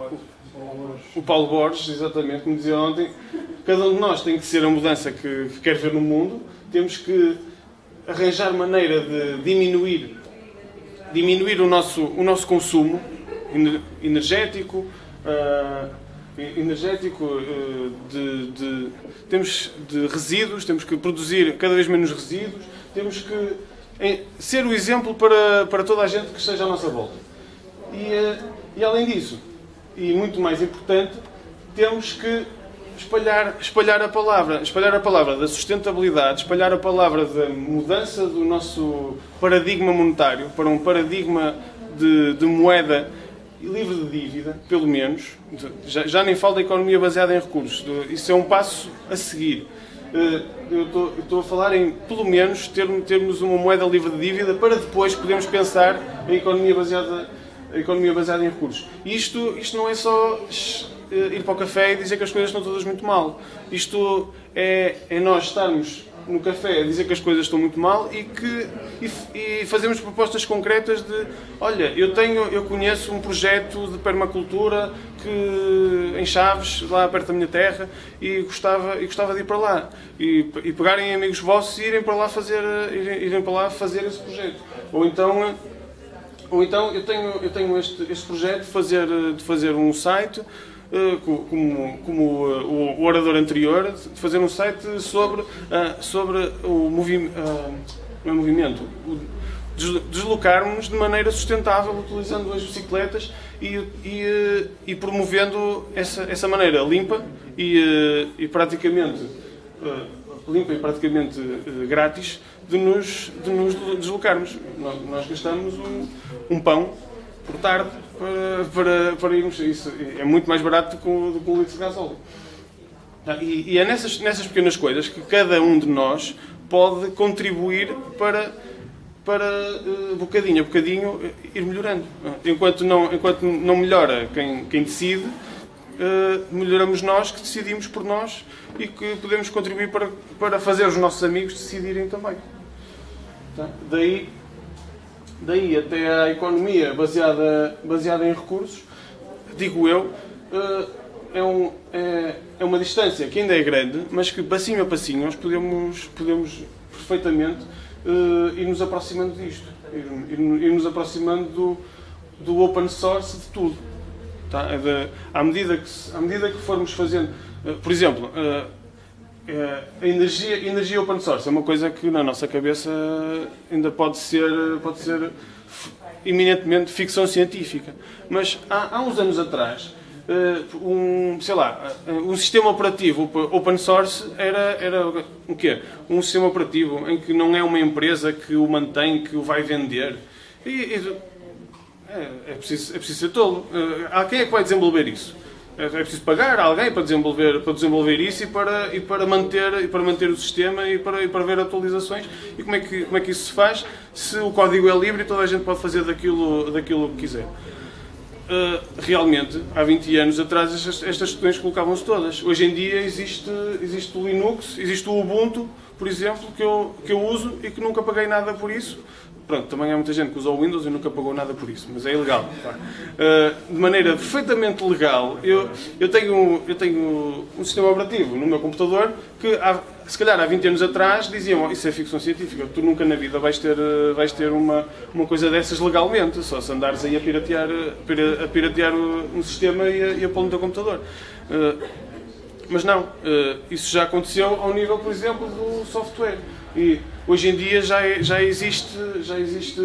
o Paulo Borges, exatamente, como dizia ontem, cada um de nós tem que ser a mudança que, que quer ver no mundo. Temos que arranjar maneira de diminuir, diminuir o nosso, o nosso consumo energético, uh, energético uh, de, de, temos de resíduos, temos que produzir cada vez menos resíduos, temos que em, ser o exemplo para, para toda a gente que esteja à nossa volta. E, uh, e além disso, e muito mais importante, temos que Espalhar, espalhar a palavra, espalhar a palavra da sustentabilidade, espalhar a palavra da mudança do nosso paradigma monetário para um paradigma de, de moeda livre de dívida, pelo menos. Já, já nem falo da economia baseada em recursos. Isso é um passo a seguir. Eu estou, eu estou a falar em, pelo menos, ter, termos uma moeda livre de dívida para depois podermos pensar em economia baseada, a economia baseada em recursos. Isto, isto não é só ir para o café e dizer que as coisas estão todas muito mal. Isto é, é nós estarmos no café a dizer que as coisas estão muito mal e que e, e fazemos propostas concretas de olha, eu tenho, eu conheço um projeto de permacultura que, em Chaves, lá perto da minha terra, e gostava, e gostava de ir para lá. E, e pegarem amigos vossos e irem para lá fazer, irem, irem para lá fazer esse projeto. Ou então, ou então eu tenho, eu tenho este, este projeto de fazer, de fazer um site, como, como o, o orador anterior, de fazer um site sobre, uh, sobre o movi uh, não é movimento, o deslocarmos de maneira sustentável, utilizando as bicicletas e, e, e promovendo essa, essa maneira limpa e, e praticamente uh, limpa e praticamente uh, grátis de nos, de nos deslocarmos. Nós, nós gastamos um, um pão por tarde para, para, para irmos. Isso é muito mais barato do que um, do que um litro de gasóleo. E, e é nessas, nessas pequenas coisas que cada um de nós pode contribuir para, para uh, bocadinho a bocadinho, ir melhorando. Enquanto não, enquanto não melhora quem, quem decide, uh, melhoramos nós que decidimos por nós e que podemos contribuir para, para fazer os nossos amigos decidirem também. Tá? Daí, daí até a economia baseada, baseada em recursos, digo eu, uh, é, um, é, é uma distância que ainda é grande, mas que passinho a passinho nós podemos, podemos perfeitamente uh, ir nos aproximando disto, ir, ir, ir nos aproximando do, do open source de tudo. Tá? É de, à, medida que, à medida que formos fazendo, uh, por exemplo, uh, uh, a energia, energia open source é uma coisa que na nossa cabeça ainda pode ser, pode ser eminentemente ficção científica, mas há, há uns anos atrás, Uh, um, sei lá, uh, um sistema operativo open source era, era o quê? Um sistema operativo em que não é uma empresa que o mantém, que o vai vender. E, e, é, é, preciso, é preciso ser tolo. Uh, há quem é que vai desenvolver isso? É preciso pagar a alguém para desenvolver, para desenvolver isso e para, e para, manter, e para manter o sistema e para, e para ver atualizações. E como é, que, como é que isso se faz se o código é livre e toda a gente pode fazer daquilo, daquilo que quiser? Uh, realmente, há vinte anos atrás, estas, estas questões colocavam-se todas. Hoje em dia existe, existe o Linux, existe o Ubuntu, por exemplo, que eu, que eu uso e que nunca paguei nada por isso. Pronto, também há muita gente que usa o Windows e nunca pagou nada por isso, mas é ilegal. Uh, de maneira perfeitamente legal, eu, eu, tenho, eu tenho um sistema operativo no meu computador que, há, se calhar há vinte anos atrás, diziam: oh, isso é ficção científica, tu nunca na vida vais ter, vais ter uma, uma coisa dessas legalmente, só se andares aí a piratear, a piratear um sistema e a, e a pô-lo no teu computador. Uh, mas não, uh, isso já aconteceu ao nível, por exemplo, do software. E hoje em dia já, é, já existe, já existe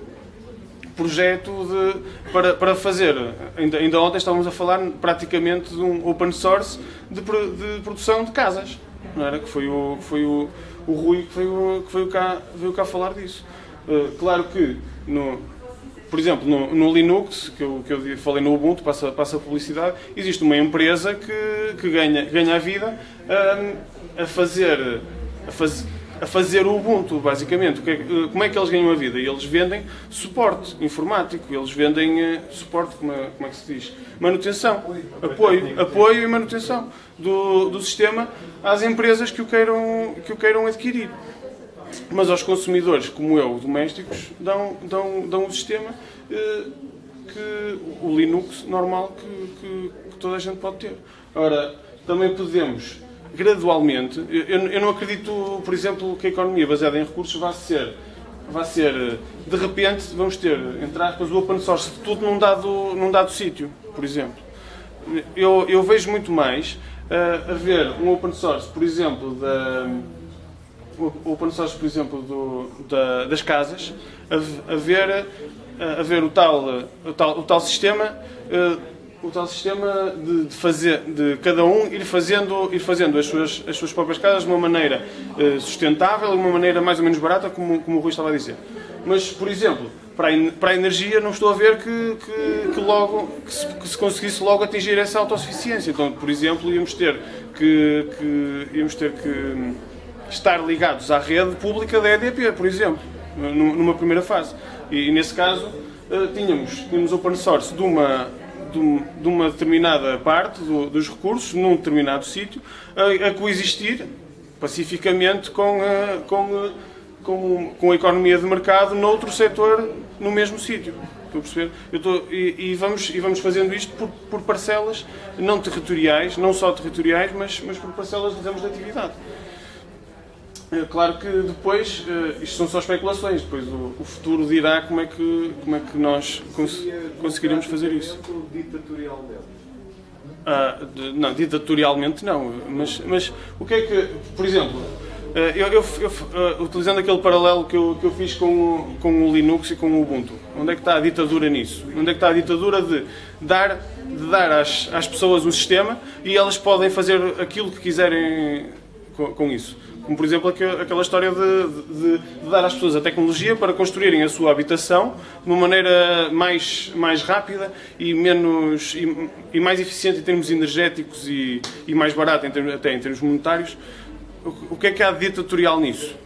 projeto de, para, para fazer. Ainda, ainda ontem estávamos a falar praticamente de um open source de, de produção de casas. Não era? Que foi o, foi o, o Rui que veio, que veio, cá, veio cá falar disso. Uh, claro que, no, por exemplo, no, no Linux, que eu, que eu falei no Ubuntu, passa, passa a publicidade, existe uma empresa que, que ganha, ganha a vida um, a fazer... A fazer a fazer o Ubuntu, basicamente. Como é que eles ganham a vida? Eles vendem suporte informático, eles vendem suporte, como é, como é que se diz? Manutenção, apoio, apoio e manutenção do, do sistema às empresas que o, queiram, que o queiram adquirir. Mas aos consumidores, como eu, domésticos, dão, dão, dão o sistema eh, que o Linux normal que, que, que toda a gente pode ter. Ora, também podemos gradualmente, eu, eu não acredito, por exemplo, que a economia baseada em recursos vai ser, vai ser, de repente, vamos ter, entre aspas, o open source de tudo num dado, num dado sítio, por exemplo. Eu, eu vejo muito mais uh, haver um open source, por exemplo, da, o open source, por exemplo, do, da, das casas, haver, haver o, tal, o, tal, o tal sistema... Uh, o tal sistema de, de fazer, de cada um ir fazendo, ir fazendo as, suas, as suas próprias casas de uma maneira eh, sustentável, de uma maneira mais ou menos barata, como, como o Rui estava a dizer. Mas, por exemplo, para a, para a energia, não estou a ver que, que, que, logo, que, se, que se conseguisse logo atingir essa autossuficiência. Então, por exemplo, íamos ter que, que, íamos ter que estar ligados à rede pública da E D P, por exemplo, numa primeira fase. E, nesse caso, eh, tínhamos, tínhamos open source de uma... de uma determinada parte do, dos recursos, num determinado sítio, a, a coexistir pacificamente com a, com, a, com, com a economia de mercado noutro setor, no mesmo sítio. Estou a perceber? Eu estou, e, e, vamos, e vamos fazendo isto por, por parcelas não territoriais, não só territoriais, mas, mas por parcelas de ramos de atividade. Claro que depois, isto são só especulações, depois o, o futuro dirá como é que, como é que nós cons, conseguiremos fazer isso. Ditatorialmente? Ah, de, não, ditatorialmente não, mas, mas o que é que, por exemplo, eu, eu, eu, utilizando aquele paralelo que eu, que eu fiz com o, com o Linux e com o Ubuntu, onde é que está a ditadura nisso? Onde é que está a ditadura de dar, de dar às, às pessoas um sistema e elas podem fazer aquilo que quiserem com, com isso? Como, por exemplo, aquela história de, de, de dar às pessoas a tecnologia para construírem a sua habitação de uma maneira mais, mais rápida e, menos, e, e mais eficiente em termos energéticos e, e mais barata em termos, até em termos monetários. O, o que é que há de ditatorial nisso?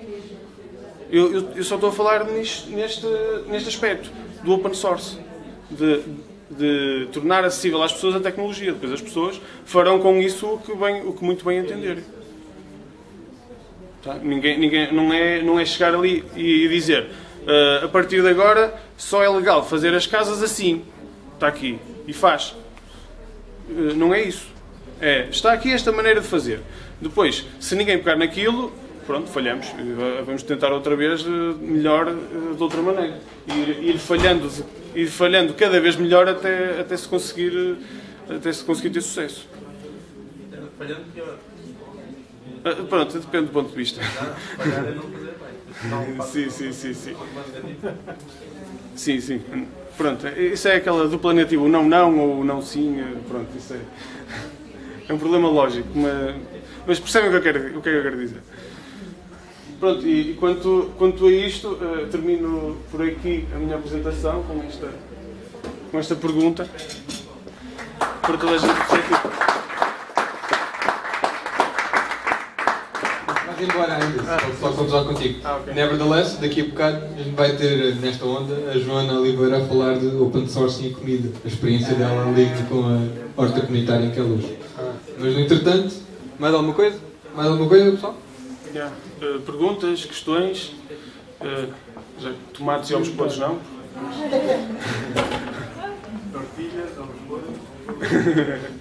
Eu, eu, eu só estou a falar nisto, neste, neste aspecto do open source, de, de tornar acessível às pessoas a tecnologia. Depois as pessoas farão com isso o que, bem, o que muito bem entenderem. Tá? Ninguém, ninguém, não, é, não é chegar ali e dizer uh, a partir de agora só é legal fazer as casas assim, está aqui, e faz. Uh, não é isso. É, está aqui esta maneira de fazer. Depois, se ninguém pegar naquilo, pronto, falhamos. Uh, vamos tentar outra vez uh, melhor uh, de outra maneira. Ir, ir, falhando, ir falhando cada vez melhor até, até, se conseguir, uh, até se conseguir ter sucesso. Falhando pior. Pronto, depende do ponto de vista. Falhar é não fazer bem. Sim, sim, sim, sim. Sim, sim. Pronto, isso é aquela dupla negativa, o não, não ou o não, sim. Pronto, isso é, é um problema lógico, mas, mas percebem o que eu quero, o que é que eu quero dizer. Pronto, e, e quanto, quanto a isto, uh, termino por aqui a minha apresentação com esta, com esta pergunta. para toda a gente perceber. Vais embora ainda, ah, só para falar contigo. Ah, okay. Nevertheless, daqui a bocado a gente vai ter nesta onda a Joana Oliveira a falar de open source e comida, a experiência dela ali com a horta comunitária em Queluz. Ah. Mas no entretanto, mais alguma coisa? Mais alguma coisa, pessoal? Yeah. Uh, perguntas, questões? Uh, já, tomates e ovos podres não? Tortilhas, ovos podres.